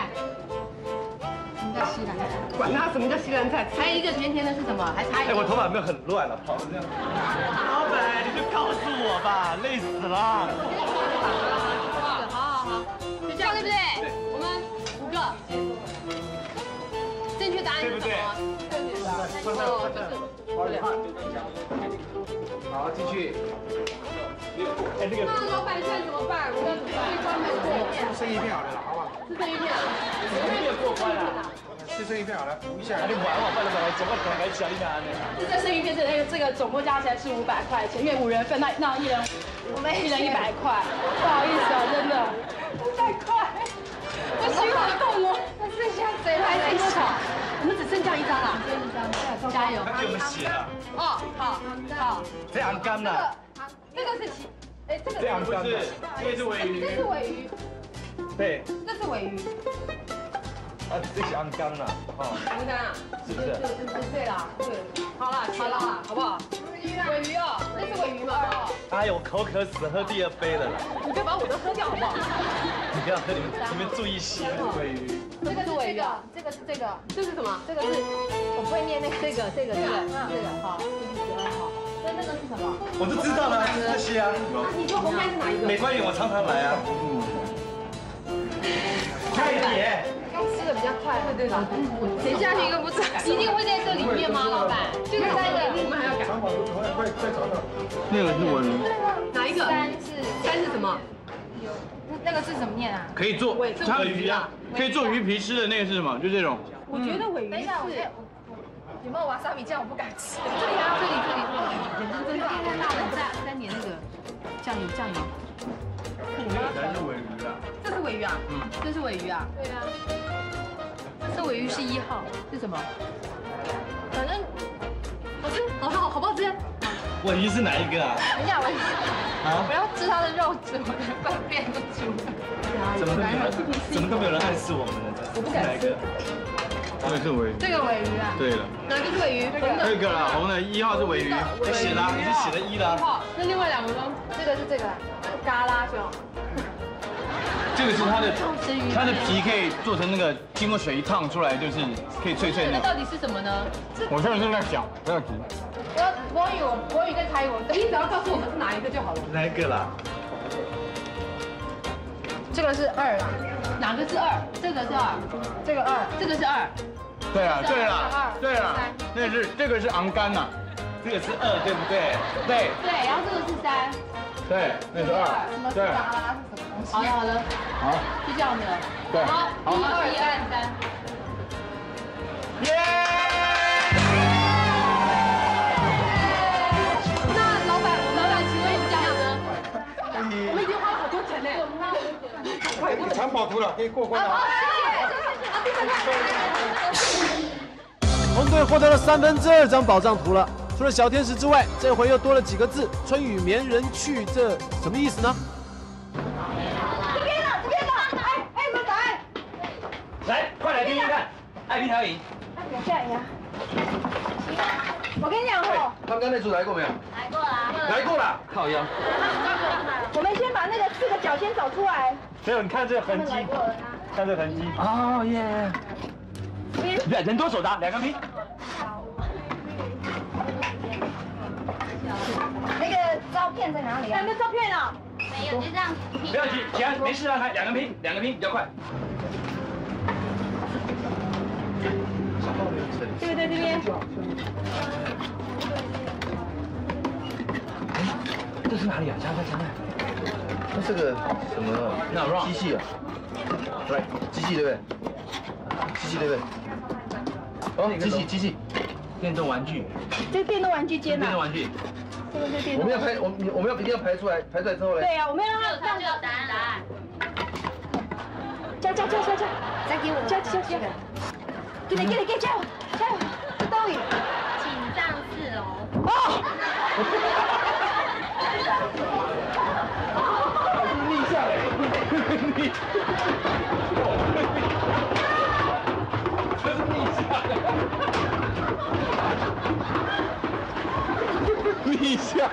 什么叫西兰菜？管它什么叫西兰菜，还有一个甜甜的是什么？还差一个。 哎，我头发有没有很乱了？跑成这样。老板，你就告诉我吧，累死了。 好，就这样对不对？我们5个，正确答案是什么？ 好，继续。 哎，那个。 那老板现在怎么办？我要怎么办？这关没过。 剩一片好了，好不好？ 是剩一片。 没有过关了。 是剩一片好了，补一下。 你玩办了，怎么可能讲一下呢？ 这个生鱼片这个总共加起来是500块钱，因为5人份，那一人100块，不好意思啊，真的500块，我心好痛哦。那剩下谁来多少？我们只剩下1张了，加油！ 他给我们写了。 哦，好。 非常干的。 这个是这个非常干的。这是尾鱼。 这是尾鱼。 对。 这是尾鱼。 啊，这是安干了， 安干啊，是不是？对啦，对，好啦，好不好？尾鱼哦，这是尾鱼吗？ 哎呦，我口渴死，喝第2杯了啦。 你就把我的喝掉好不好？ 你不要喝，你们注意些。尾鱼。 这个是尾鱼啊，这个是这个，这是什么？这个是我不会念那个，这个，好，这是12号。那个是什么？ 我都知道了，这些啊。 你说红菜是哪一个？ 美观园我常常来啊。快一点。 吃的比较快，对吧？谁下去一个不知道，一定会在这里面吗，老板？这个3个，我们还要改。 快找找。 那个是我的。 哪一个？3是什么？那个是怎么念啊？ 可以做它鱼啊，可以做鱼皮吃的那个是什么？就这种。 我觉得尾鱼是。有没有瓦萨比酱？我不敢吃。这里啊，这里，眼睛睁大，再点那个酱油。 这是尾鱼啊。 这是尾鱼啊？这是尾鱼啊？对啊。这尾鱼是1号，是什么？反正好吃，好不好吃？ 尾鱼是哪一个啊？ 等一下，我要吃它的肉质，我连粪便都出来。 怎么都没有人暗示我们呢？ 我不敢吃。 这个是尾鱼。 这个尾鱼啊？ 对了。 哪个是尾鱼？ 这个啦，红的1号是尾鱼。你写了，你是写了1啦。 1号，那另外2个呢？这个是这个，嘎啦熊。 这个是它的皮可以做成那个经过水一烫出来，就是可以脆脆的。 那到底是什么呢？ 我现在正在想，不要急。 国语在猜我，你只要告诉我们是哪一个就好了。 哪一个啦？ 这个是2啦，哪个是2？这个是2，这个2，这个是2。 对啊，对啦，对啦，这个是昂干呐，这个是2，对不对？对。 对，然后这个是3。 对，那是2。对。 好的，好的。 好。 是这样的。 对。 好，1、2、3。 耶！ 那老板，请问是这样呢？我们已经花了好多钱呢。 藏宝图了，可以过关了。 好，谢谢。 红队获得了2/3张宝藏图了。除了小天使之外，这回又多了几个字“春雨绵人去”，这什么意思呢？ 这边的，哎，有答案。 来，快来听听看，艾丽才赢。 我下赢啊！我跟你讲哦， 他们刚才组来过没有？ 来过了，靠腰。 我们先把那个4个角先找出来。 没有，你看这个痕迹，看这个痕迹。 哦耶！人多手杂，2个拼。 那个照片在哪里啊？没有照片啊。 没有，就这样。 不要急，其他没事让开，2个拼，2个拼比较快。 对，这边。 这是哪里啊？加快。 它是个什么机器啊？对，机器对不对？机器对不对？哦，机器。 电动玩具。 这个电动玩具间呐。 电动玩具。 这个是电动。 我们要一定要排出来之后呢？ 对呀，我们要让它这样子。 答案。 加，再给我加。给你，加油！这都赢。 请上4楼。 哦。 逆向哎，这是逆向。逆向。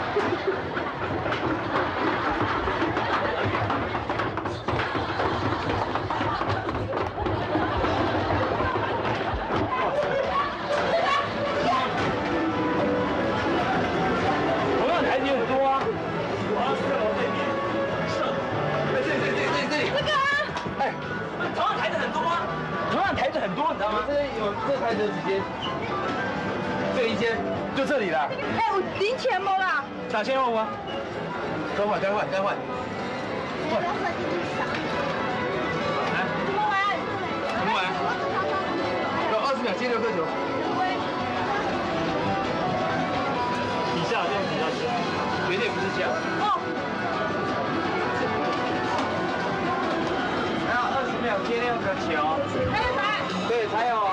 同样台阶很多啊。我要4楼对面。 这里。 这个啊。 哎，同样台子很多吗？同样台子很多，你知道吗？ 这台子有几间？这一间，就这里了。 哎，我零钱没啦。 啥钱我？ 该换。 怎么玩？ 要20秒接6颗球。 底下这样比较小， 绝对不是这样。 哦。 还有20秒接6颗球。 还有啥？ 对，才有。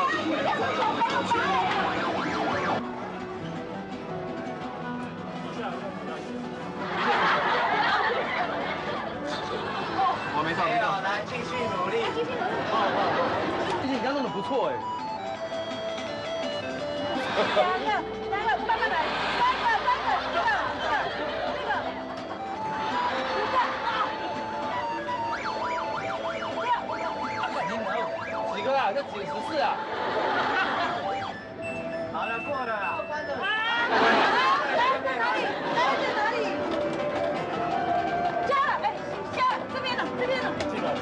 我没到。 来，继续努力。 最近你刚弄得不错哎。 3个，慢慢来。3个，这个。 几个啊？这14啊？ 好了，过了。 哪里？加了，这边呢。 这个。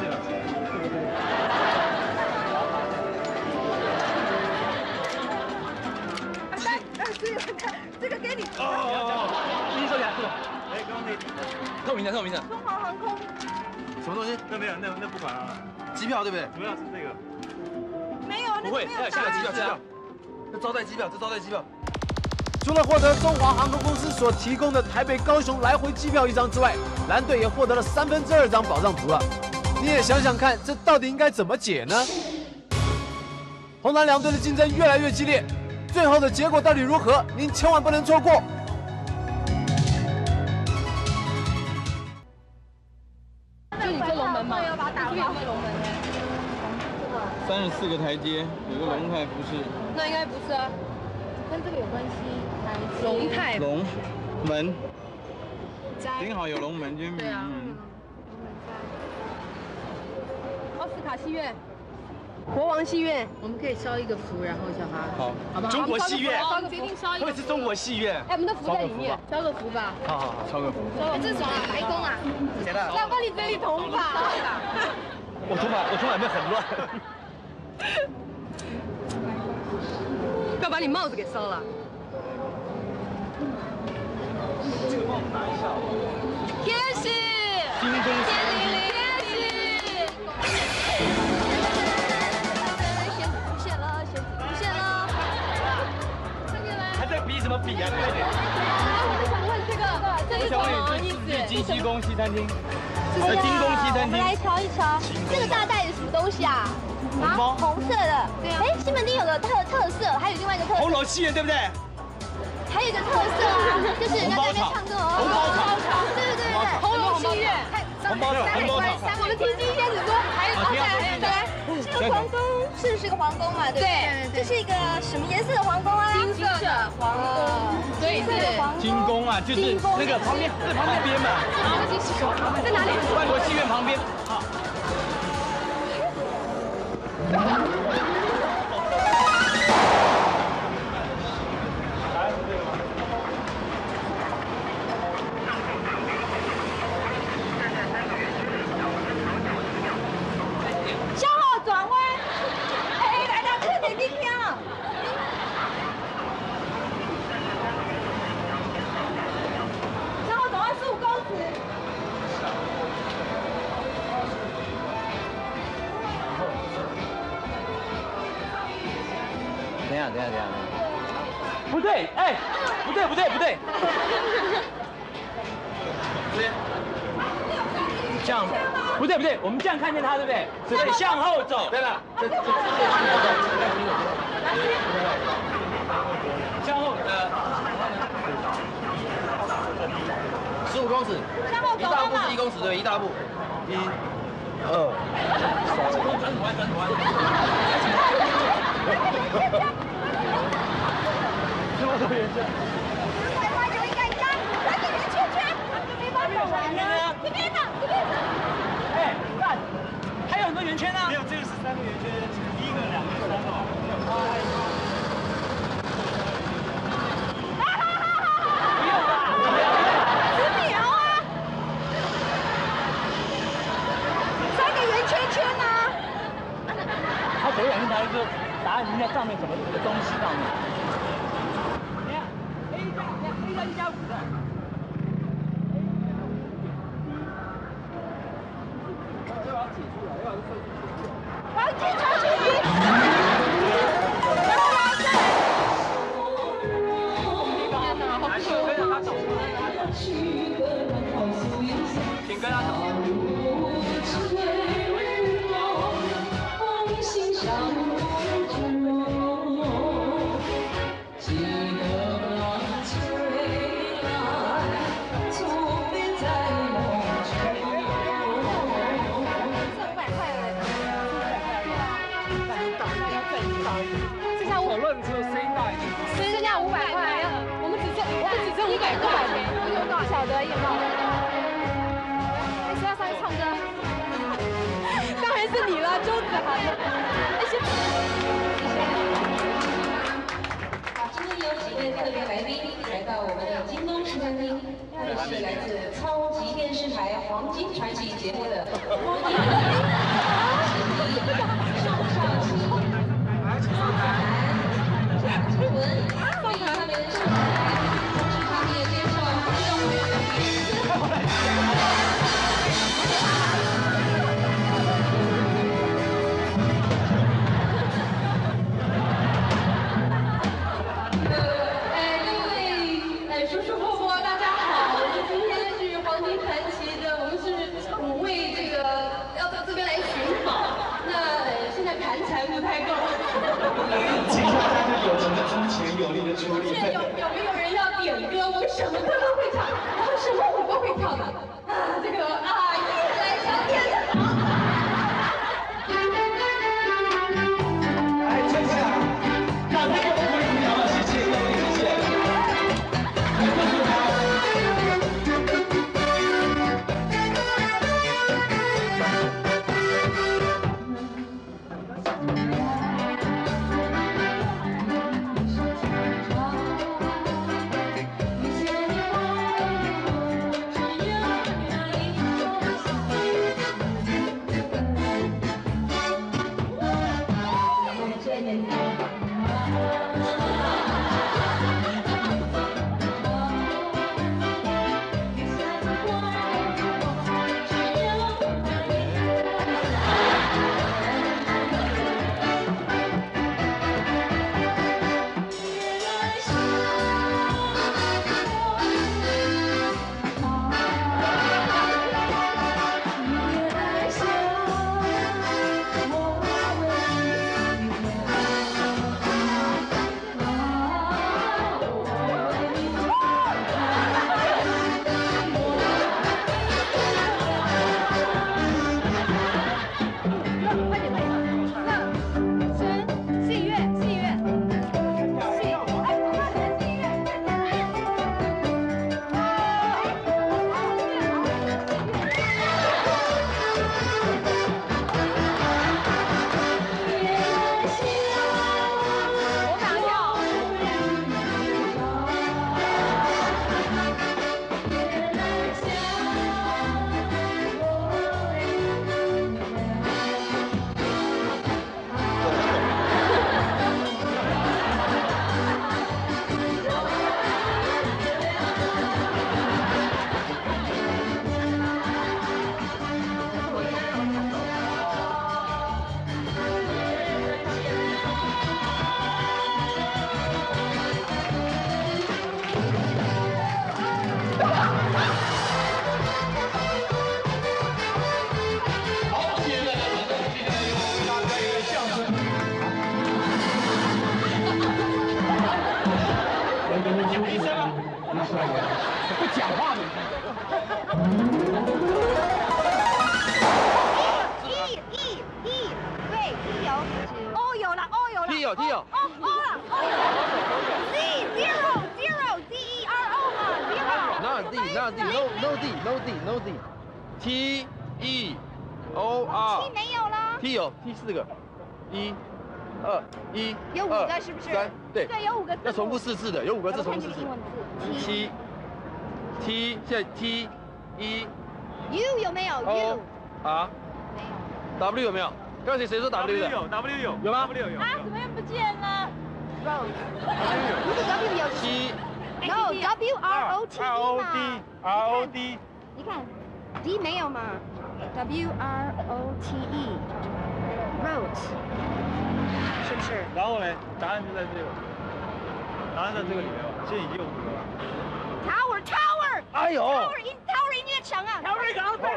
这个给你。 你手起来， 哎，刚刚那透明的。 中华航空。 什么东西？ 那没有，那不管了。 机票对不对？ 主要是这个。 没有， 不会，下个机票。这招待机票。 除了获得中华航空公司所提供的台北、高雄来回机票1张之外，蓝队也获得了2/3张宝藏图了。你也想想看，这到底应该怎么解呢？红蓝两队的竞争越来越激烈，最后的结果到底如何？您千万不能错过。 就你这龙门嘛，这边有没有龙门呢 ？34个台阶，有个龙泰不是？ 那应该不是啊，跟这个有关系。龙泰。 龙门。刚好有龙门，就对啊。 斯卡戏院、国王戏院， 我们可以烧一个符，然后叫他好， 好不好？ 中国戏院， 烧个决定烧一个。 会是中国戏院。 哎，我们的符在里面， 烧个符吧。 好好好，烧个符。 这是什么？白宫啊？ 谁的？ 要帮你整理头发。 我头发没有很乱。 要把你帽子给烧了。 这个帽子拿一下。 天使。 金钟天使。仙子出现了，仙子出现了。 还在比什么比啊？快点！ 我就想问这是什么意思？ 金西宫西餐厅。 金宫西餐厅。 我们来瞧一瞧，这个大袋是什么东西啊？ 红包。 红色的。对啊。哎，西门町有个特色，还有另外一个特色。 红楼戏院对不对？ 还有一个特色啊，就是人家在那边唱歌。 红包场。 对。 红楼戏院。 红包场。 我们听金仙子说，还有再来。 这个皇宫是个皇宫嘛？对不对？这是一个什么颜色的皇宫啊？ 金色的皇宫。对，是金宫啊，就是那个旁边嘛。 在哪里？ 万国戏院旁边。好。 向后转弯，哎，来到特点地标。向后转弯15公尺。 等一下。 不对，哎，不对。这样，不对，我们这样看见他，对不对？对，向后走，对吧？向后 15公尺，一大步是1公尺，对，一大步，1、2、转转弯。 什么都圆圈。 有一个人，3个圆圈，没办法玩了。这边呢？ 哎，干，还有很多圆圈呢。没有，这个是3个圆圈，第1个、2个、3个。不用吧 10秒啊！3个圆圈啊！ 他手软，拿一个答案，在上面什么东西上面？你看 A 加1加5的。要把它解出来，要把它分出去。 黄金传奇。 天哪，好酷！跟着他走，请跟他走。 讨论只有声音大一点， 所以人家500块，我们只剩500块，不晓得有没有？谁要上去唱歌？当然是你了，周子涵。 好，今天有几位特别来宾来到我们的金东西餐厅，他们是来自超级电视台黄金传奇节目的郭帝文、邵少奇、张涵、贾志文，欢迎他们的上台，同时他们也介绍各位来宾。叔叔伯伯，大家好！我们今天是黄金传奇的，我们是5位这个要到这边来寻宝。那现在盘缠不太够， 请大家就友情的出钱，有力的出力。 有没有人要点歌？我什么歌都会唱，然后什么舞都会跳的。这个啊，夜来香天的好。 来，接下来让他们鼓励你们，谢谢各位，谢谢。 讲话呢？ 对，T 有，O 有了，O 有了 ，T 有，T 有 ，O 了 ，C zero D E R O 嘛 ，zero。 哪有 D？No D，T E O R。 T 没有了。 T 有 T 4个，1、2、1、 有5个是不是 3，对， 对，有5个字。 要重复4次的，有5个字重复4次。T 现在 T E U 有没有 O R 没有。 W 有没有？刚才谁说 W 的 ？W 有， 有吗？ ？W 有。 啊，怎么又不见了 ？W 如果 W 有 T No W R O T E 嘛 R O D。 你看 D 没有嘛 ？W R O T E Rote 是不是？ 然后呢？答案就在这个，答案在这个里面吧？现在已经有5个了。 Tower。 哎呦 ！Tower 音乐墙啊 ！Tower 搞的。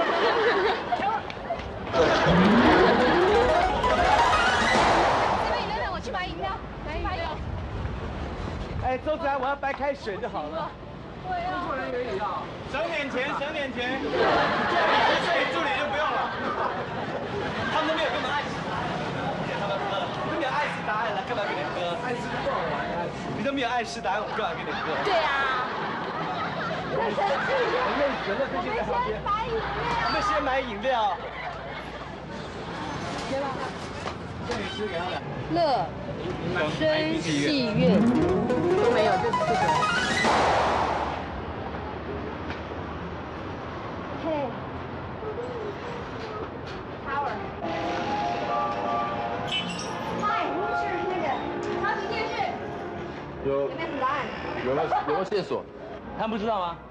这边饮料店，我去买饮料，买饮料。 哎，周子安，我要白开水就好了。 对啊。 工作人员也要。省点钱，省点钱。助理就不用了。他们都没有给我们爱吃答案，都没有爱吃答案了，干嘛给你喝？爱吃不好玩，你都没有爱吃答案，我干嘛给你喝？ 对啊。我生气。 我累死了，最近在旁边。我们先买饮料。 先吧。 这里吃给他们。 乐生戏院都没有，这个。嘿 ，Tower。嗨，是那个超级电视。 有没有答案？ 有没有线索？ 他们不知道吗？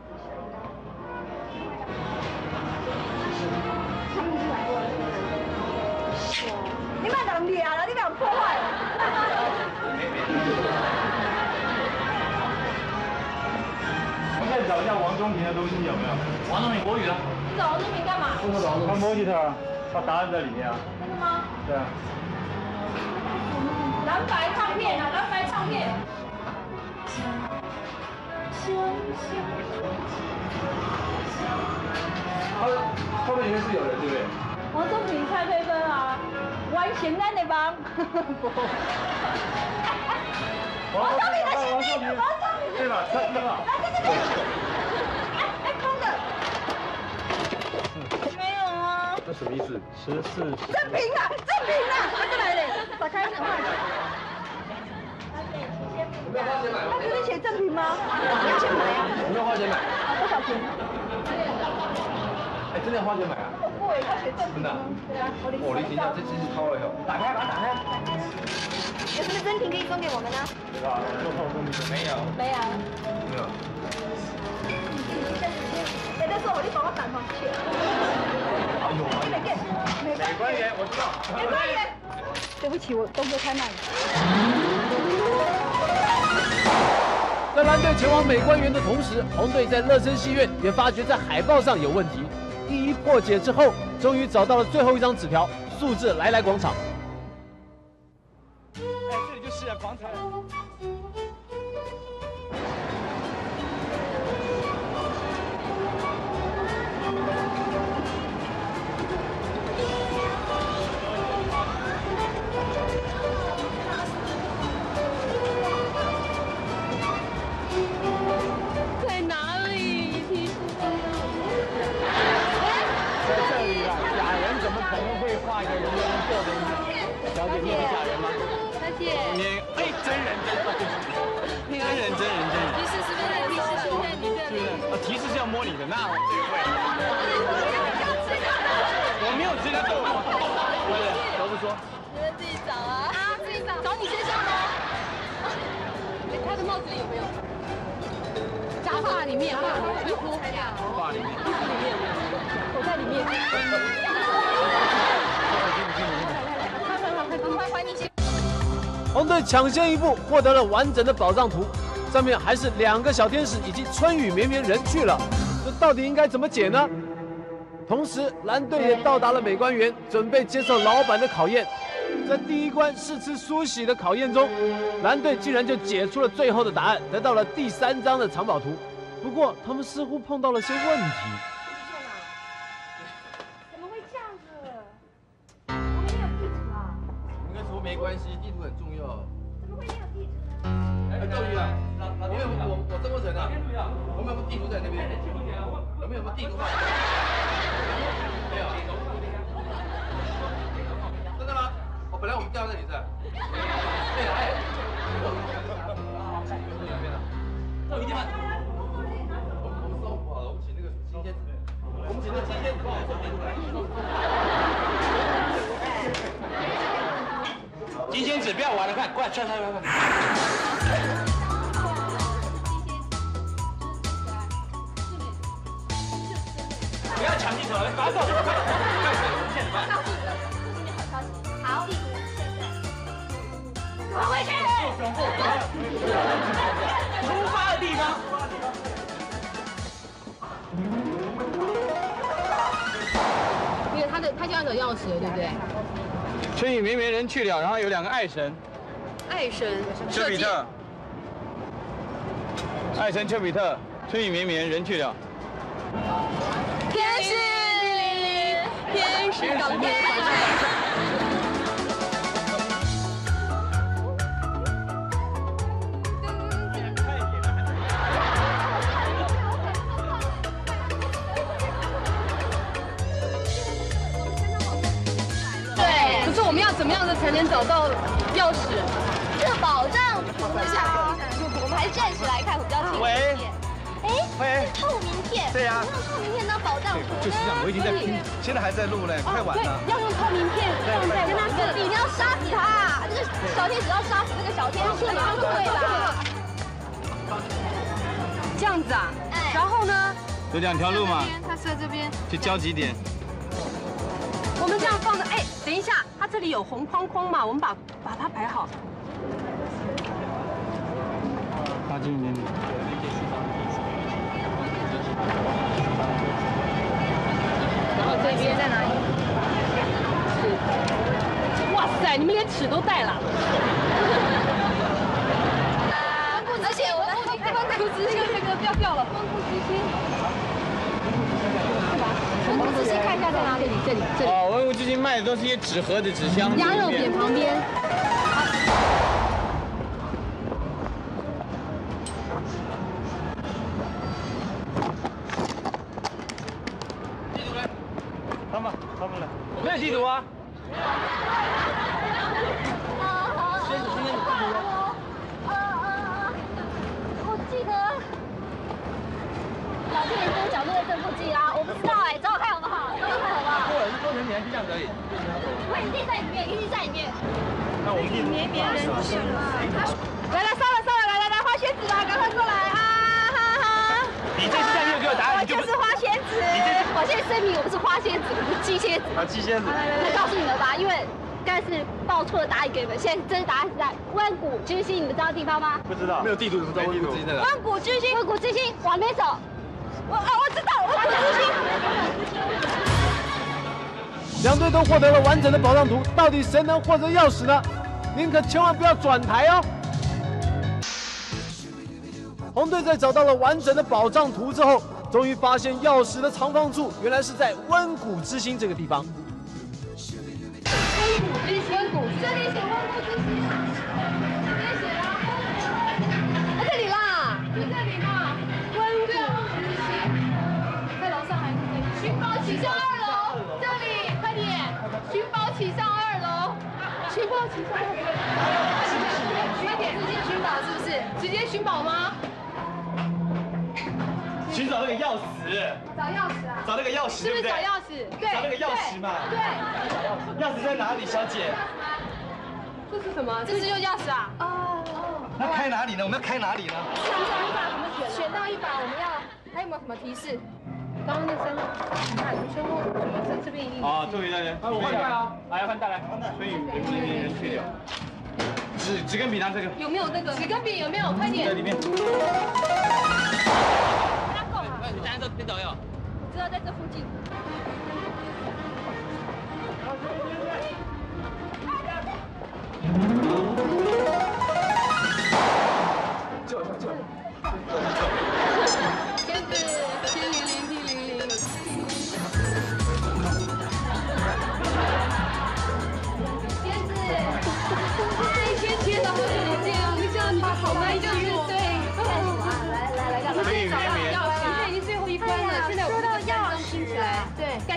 他们是来过的。你别当脸了，你不要破坏。 我再找一下王中平的东西有没有？王中平国语啊。 你找王中平干嘛？ 他 monitor， 他答案在里面啊。 真的吗？ 对啊。 蓝白唱片啊，蓝白唱片。 后面里面是有人对不对？ 王中平蔡佩芬啊，完成咱的梦。王中平的兄弟，王中平。 对吧？对吧？ 哎，空的。没有啊。 那什么意思？14。 正平啊，正平啊，他过来嘞，打开什么？ 有没有花钱买吗？ 他不是写正品吗？你要钱买啊？ 有没有花钱买？ 多少钱？ 哎，真的要花钱买啊？ 不贵，他写正品。 真的？ 对啊，我我离题下，这真是超了哟！打开，把它打开。 有什么赠品可以送给我们呢？ 对吧？做套东西没有。 没有。 没有。 哎，但是我你把我赶上去。 哎呦！ 美官员，我知道。 美官员。对不起，我动作太慢了。 在蓝队前往美官园的同时，红队在乐生戏院也发觉在海报上有问题。一一破解之后，终于找到了最后一张纸条，数字来广场。 哎，这里就是啊，广场。 在哪里？提示在这里啊，假人怎么可能会画一个人做的呢？小姐，你是假人吗？ 小姐， 你哎，真人。 提示是不是提示出现你这里？ 提示是要摸你的，那我最会。我没有追他走，都不说。 你们自己找啊！自己找，找你身上吗？哎，他的帽子里有没有？假发里面，衣服， 画里面， 衣服里面，我在里面。快还你钱！ 红队抢先一步获得了完整的宝藏图，上面还是2个小天使以及春雨绵绵人去了，这到底应该怎么解呢？同时，蓝队也到达了美官园，准备接受老板的考验。在第一关试吃梳洗的考验中，蓝队竟然就解出了最后的答案，得到了第3张的藏宝图。 不过他们似乎碰到了些问题。 怎么会这样子？我们没有地址啊。 应该说没关系，地图很重要。 怎么会没有地址呢？ 赵宇啊，因为我郑国成啊，我们有地图在那边，有没有地图放？没有。真的吗？哦，本来我们掉在这里是。对了，哎。赵宇，我们烧不好了，我们请那个今天，我们请那个今天帮我送地图来。金仙子不要玩了，看，过来，转转转转。不要抢镜头了，搞走，快点，快点， 告诉你了，祝今天好消息。好，地图现在。滚回去！ 出发的地方。 因为他就要找钥匙了，对不对？ 春雨绵绵人去了，然后有2个爱神， 爱神丘比特，爱神丘比特，春雨绵绵人去了。 天使，天使港天。对，可是我们要怎么样的才能找到钥匙？ 这个保障图呢？我们还是站起来看会比较清楚一点。哎，是透明片。 对呀。 用透明片当保障图。 就是这样，我已经在拼，现在还在录嘞，快完了。 要用透明片放在跟他说，你要杀死他，这个小天使要杀死这个小天使，你说对吧？ 这样子啊？然后呢？ 有2条路嘛， 它设这边， 去交集点。 我们这样放的，哎，等一下，它这里有红框框嘛，我们把它排好。 拉近一点点。 然后这边在哪里？是。哇塞，你们连尺都带了。 而且我温故知新，这个不要掉了，温故知新。温故知新看一下在哪里？ 这里。 哦，温故知新卖的都是一些纸盒子、纸箱。 鸭肉扁旁边。 地图来， 他们来。 没有地图啊。 我记得老天爷跟我讲这个正负记啊，我不知道哎，找我看好不好？找我看好不好？ 过来是工程你还是这样可以？ 我一定在里面，一定在里面。 那我们地图。 绵绵人去了。来，烧了，来，花仙子啦，赶快过来啊！哈哈。 你这次再没有给我答案， 我就是花仙子。我现在声明，我不是花仙子，我是鸡蝎子。 啊，鸡蝎子。 我告诉你们吧，因为刚才是报错的答案给你们，现在真的答案是在温故知新，你们知道地方吗？ 不知道。没有地图怎么知道温故知新在哪？ 温故知新，温故知新，往那边走。我知道，温故知新。 2队都获得了完整的保障图，到底谁能获得钥匙呢？您可千万不要转台哦！红队在找到了完整的保障图之后，终于发现钥匙的藏放处原来是在温故知新这个地方。 温故知新，这里写温故知新啊，这边写啦，这里啦，就这里嘛，温故知新，在楼上还是可以。寻宝请上2楼，这里快点，寻宝请上2楼，寻宝请上2楼，快点，直接寻宝是不是？直接寻宝吗？ 寻找那个钥匙。 找钥匙啊？ 找那个钥匙，对不对？ 是不是找钥匙？对。 找那个钥匙嘛。 对。 钥匙在哪里，小姐？ 这是什么？ 这是就钥匙啊？哦。 那开哪里呢？我们要开哪里呢？ 选到一把，我们要还有没有什么提示？ 刚刚那3个，你看全部什么？这边一定。 啊，终于在这。 我换带啊！ 来换带来。所以人去掉。纸跟笔拿这个。 有没有那个？纸跟笔有没有？快点。 在里面。 你等下这边找药。 我知道在这附近。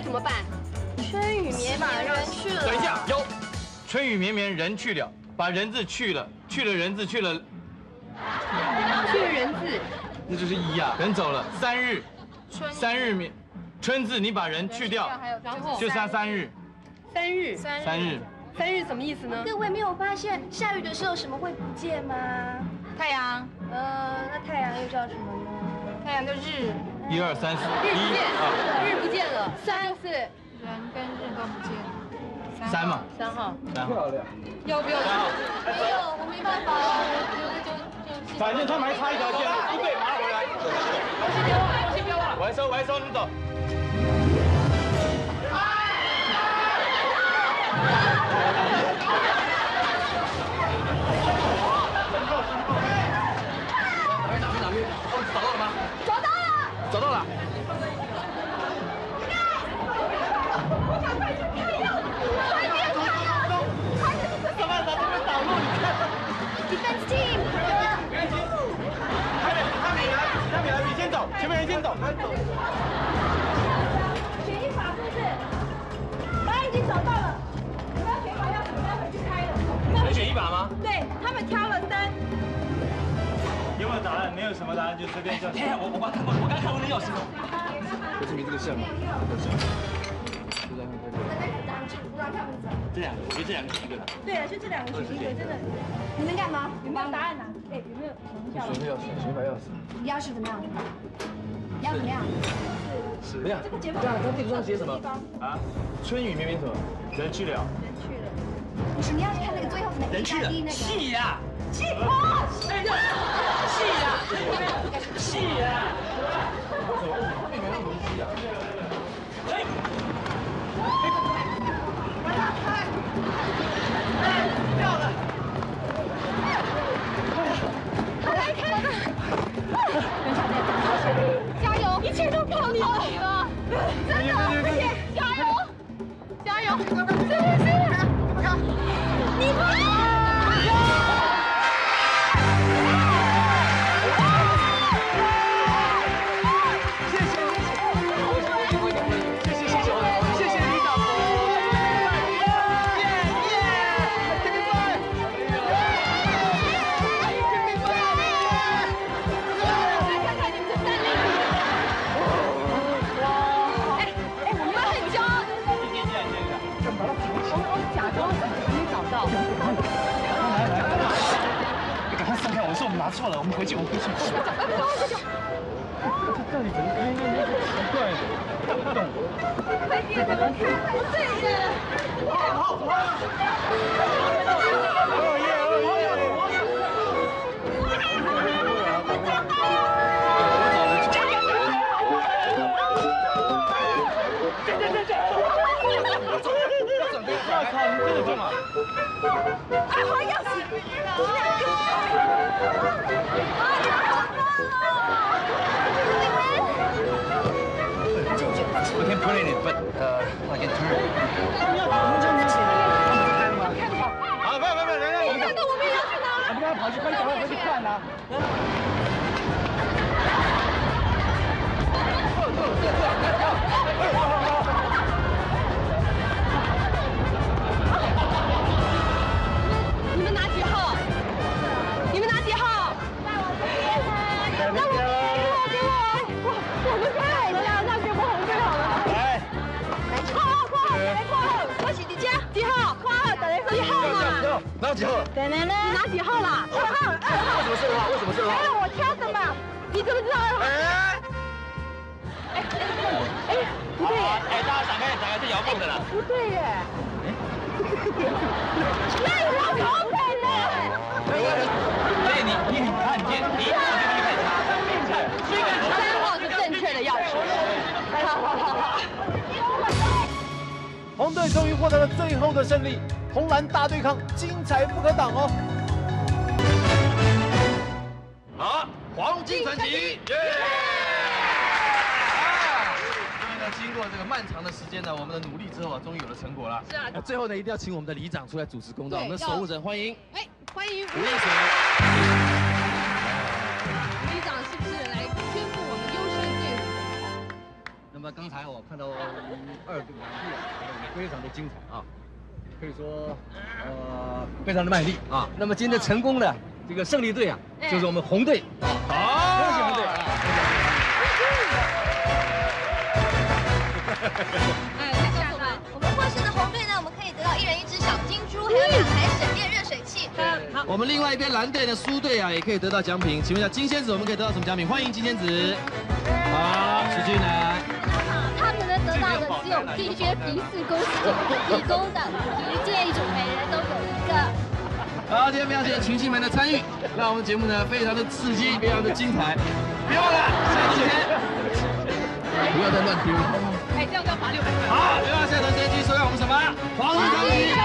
怎么办？春雨绵绵人去了。 等一下，有春雨绵绵人去了，把人字去了，去了人字去了。 去了人字。 那就是一呀，人走了，3日。3日绵，春字你把人去掉， 然后就差3日。 3日。 3日。 3日什么意思呢？ 各位没有发现下雨的时候什么会不见吗？ 太阳。 那太阳又叫什么呢？ 太阳叫日。 1、2、3、4， 日不见了。3、4，人跟日都不见了。 3嘛。 3号。 漂亮。 要不要？ 没有，我没办法，就。 反正他们还差一条线，不对，拿回来。 先不要忘了。 我来收，你们走。 找到了。 我想快去看呀！快点看呀！快点！怎么了？这边挡路，你看。Defense team。 他们来，你先走，前面人先走。 选一把是不是？答案已经找到了。我要选一把钥匙，我要回去开了。 能选一把吗？ 对他们挑了3。 有没有答案？没有什么答案就随便叫。 我刚看过那钥匙。不是名这个线吗？这两个，我觉得这两个是一个的。 对啊，就这2个选一个，真的。你们干嘛？有没有答案呢？哎，有没有选一下？ 选一把钥匙。 钥匙怎么样？要怎么样？ 是。怎么样？ 这个节目。 对啊，它地图上写什么？啊？春雨绵绵什么？人去了。 人去了。不是，你要看那个最后那个。 人去了。气呀！ 气啊！ 气呀！气呀！后面没有东西啊。 掉了！我来看看。加油！一切都靠你了！真的，不行！加油！加油！是！你们！ 拿错了，我们回去。这里怎么开呢？奇怪的，动。 快点，怎么开？对的。 我靠，你这个干嘛？ 啊，好钥匙！ We can put it in, but I can turn. 好，没有， 你看到我们也要去拿。 我们刚才跑去快赶快回去看呐。 你们拿几号？你们拿几号？那我给我，我们开了呀，那给我红最好了。 来， 括号，我是你家几号？括号等于几号嘛？ 拿几号？ 等等呢？你拿几号啦？2号。 为什么是2号？为什么是2号？ 哎，我挑的嘛，你怎么知道2号？不对耶！ 哎，大家闪开，是遥控的啦。 不对耶！那有公平呢？ 所以你很看见，你一看就看他。 3号是正确的钥匙。好。 红队终于获得了最后的胜利，红蓝大对抗，精彩不可挡哦！ 好，黄金传奇，耶！经过这个漫长的时间呢，我们的努力之后啊，终于有了成果了。 是啊。 最后呢，一定要请我们的里长出来主持公道，我们的守护人欢迎。 哎，欢迎吴立水。 里长是不是来宣布我们优胜队伍？ 那么刚才我看到2 非常的精彩啊，可以说非常的卖力啊。那么今天成功的这个胜利队啊，就是我们红队啊，好，恭喜红队！ 我们获胜的红队呢，我们可以得到1人1只小金猪，还有2台省电热水器。 好，我们另外一边蓝队的苏队啊，也可以得到奖品。请问一下，金仙子我们可以得到什么奖品？欢迎金仙子。好，石俊来。 他们能得到的只有 DJ 平4公司提供的皮件一组，每人都有1个。 好，今天非常谢谢群星们的参与，让我们节目呢非常的刺激，非常的精彩。别忘了下周天，不要再乱丢。 哎，这样要罚600块。 好，别忘了下周天继续收看我们什么黄金传奇。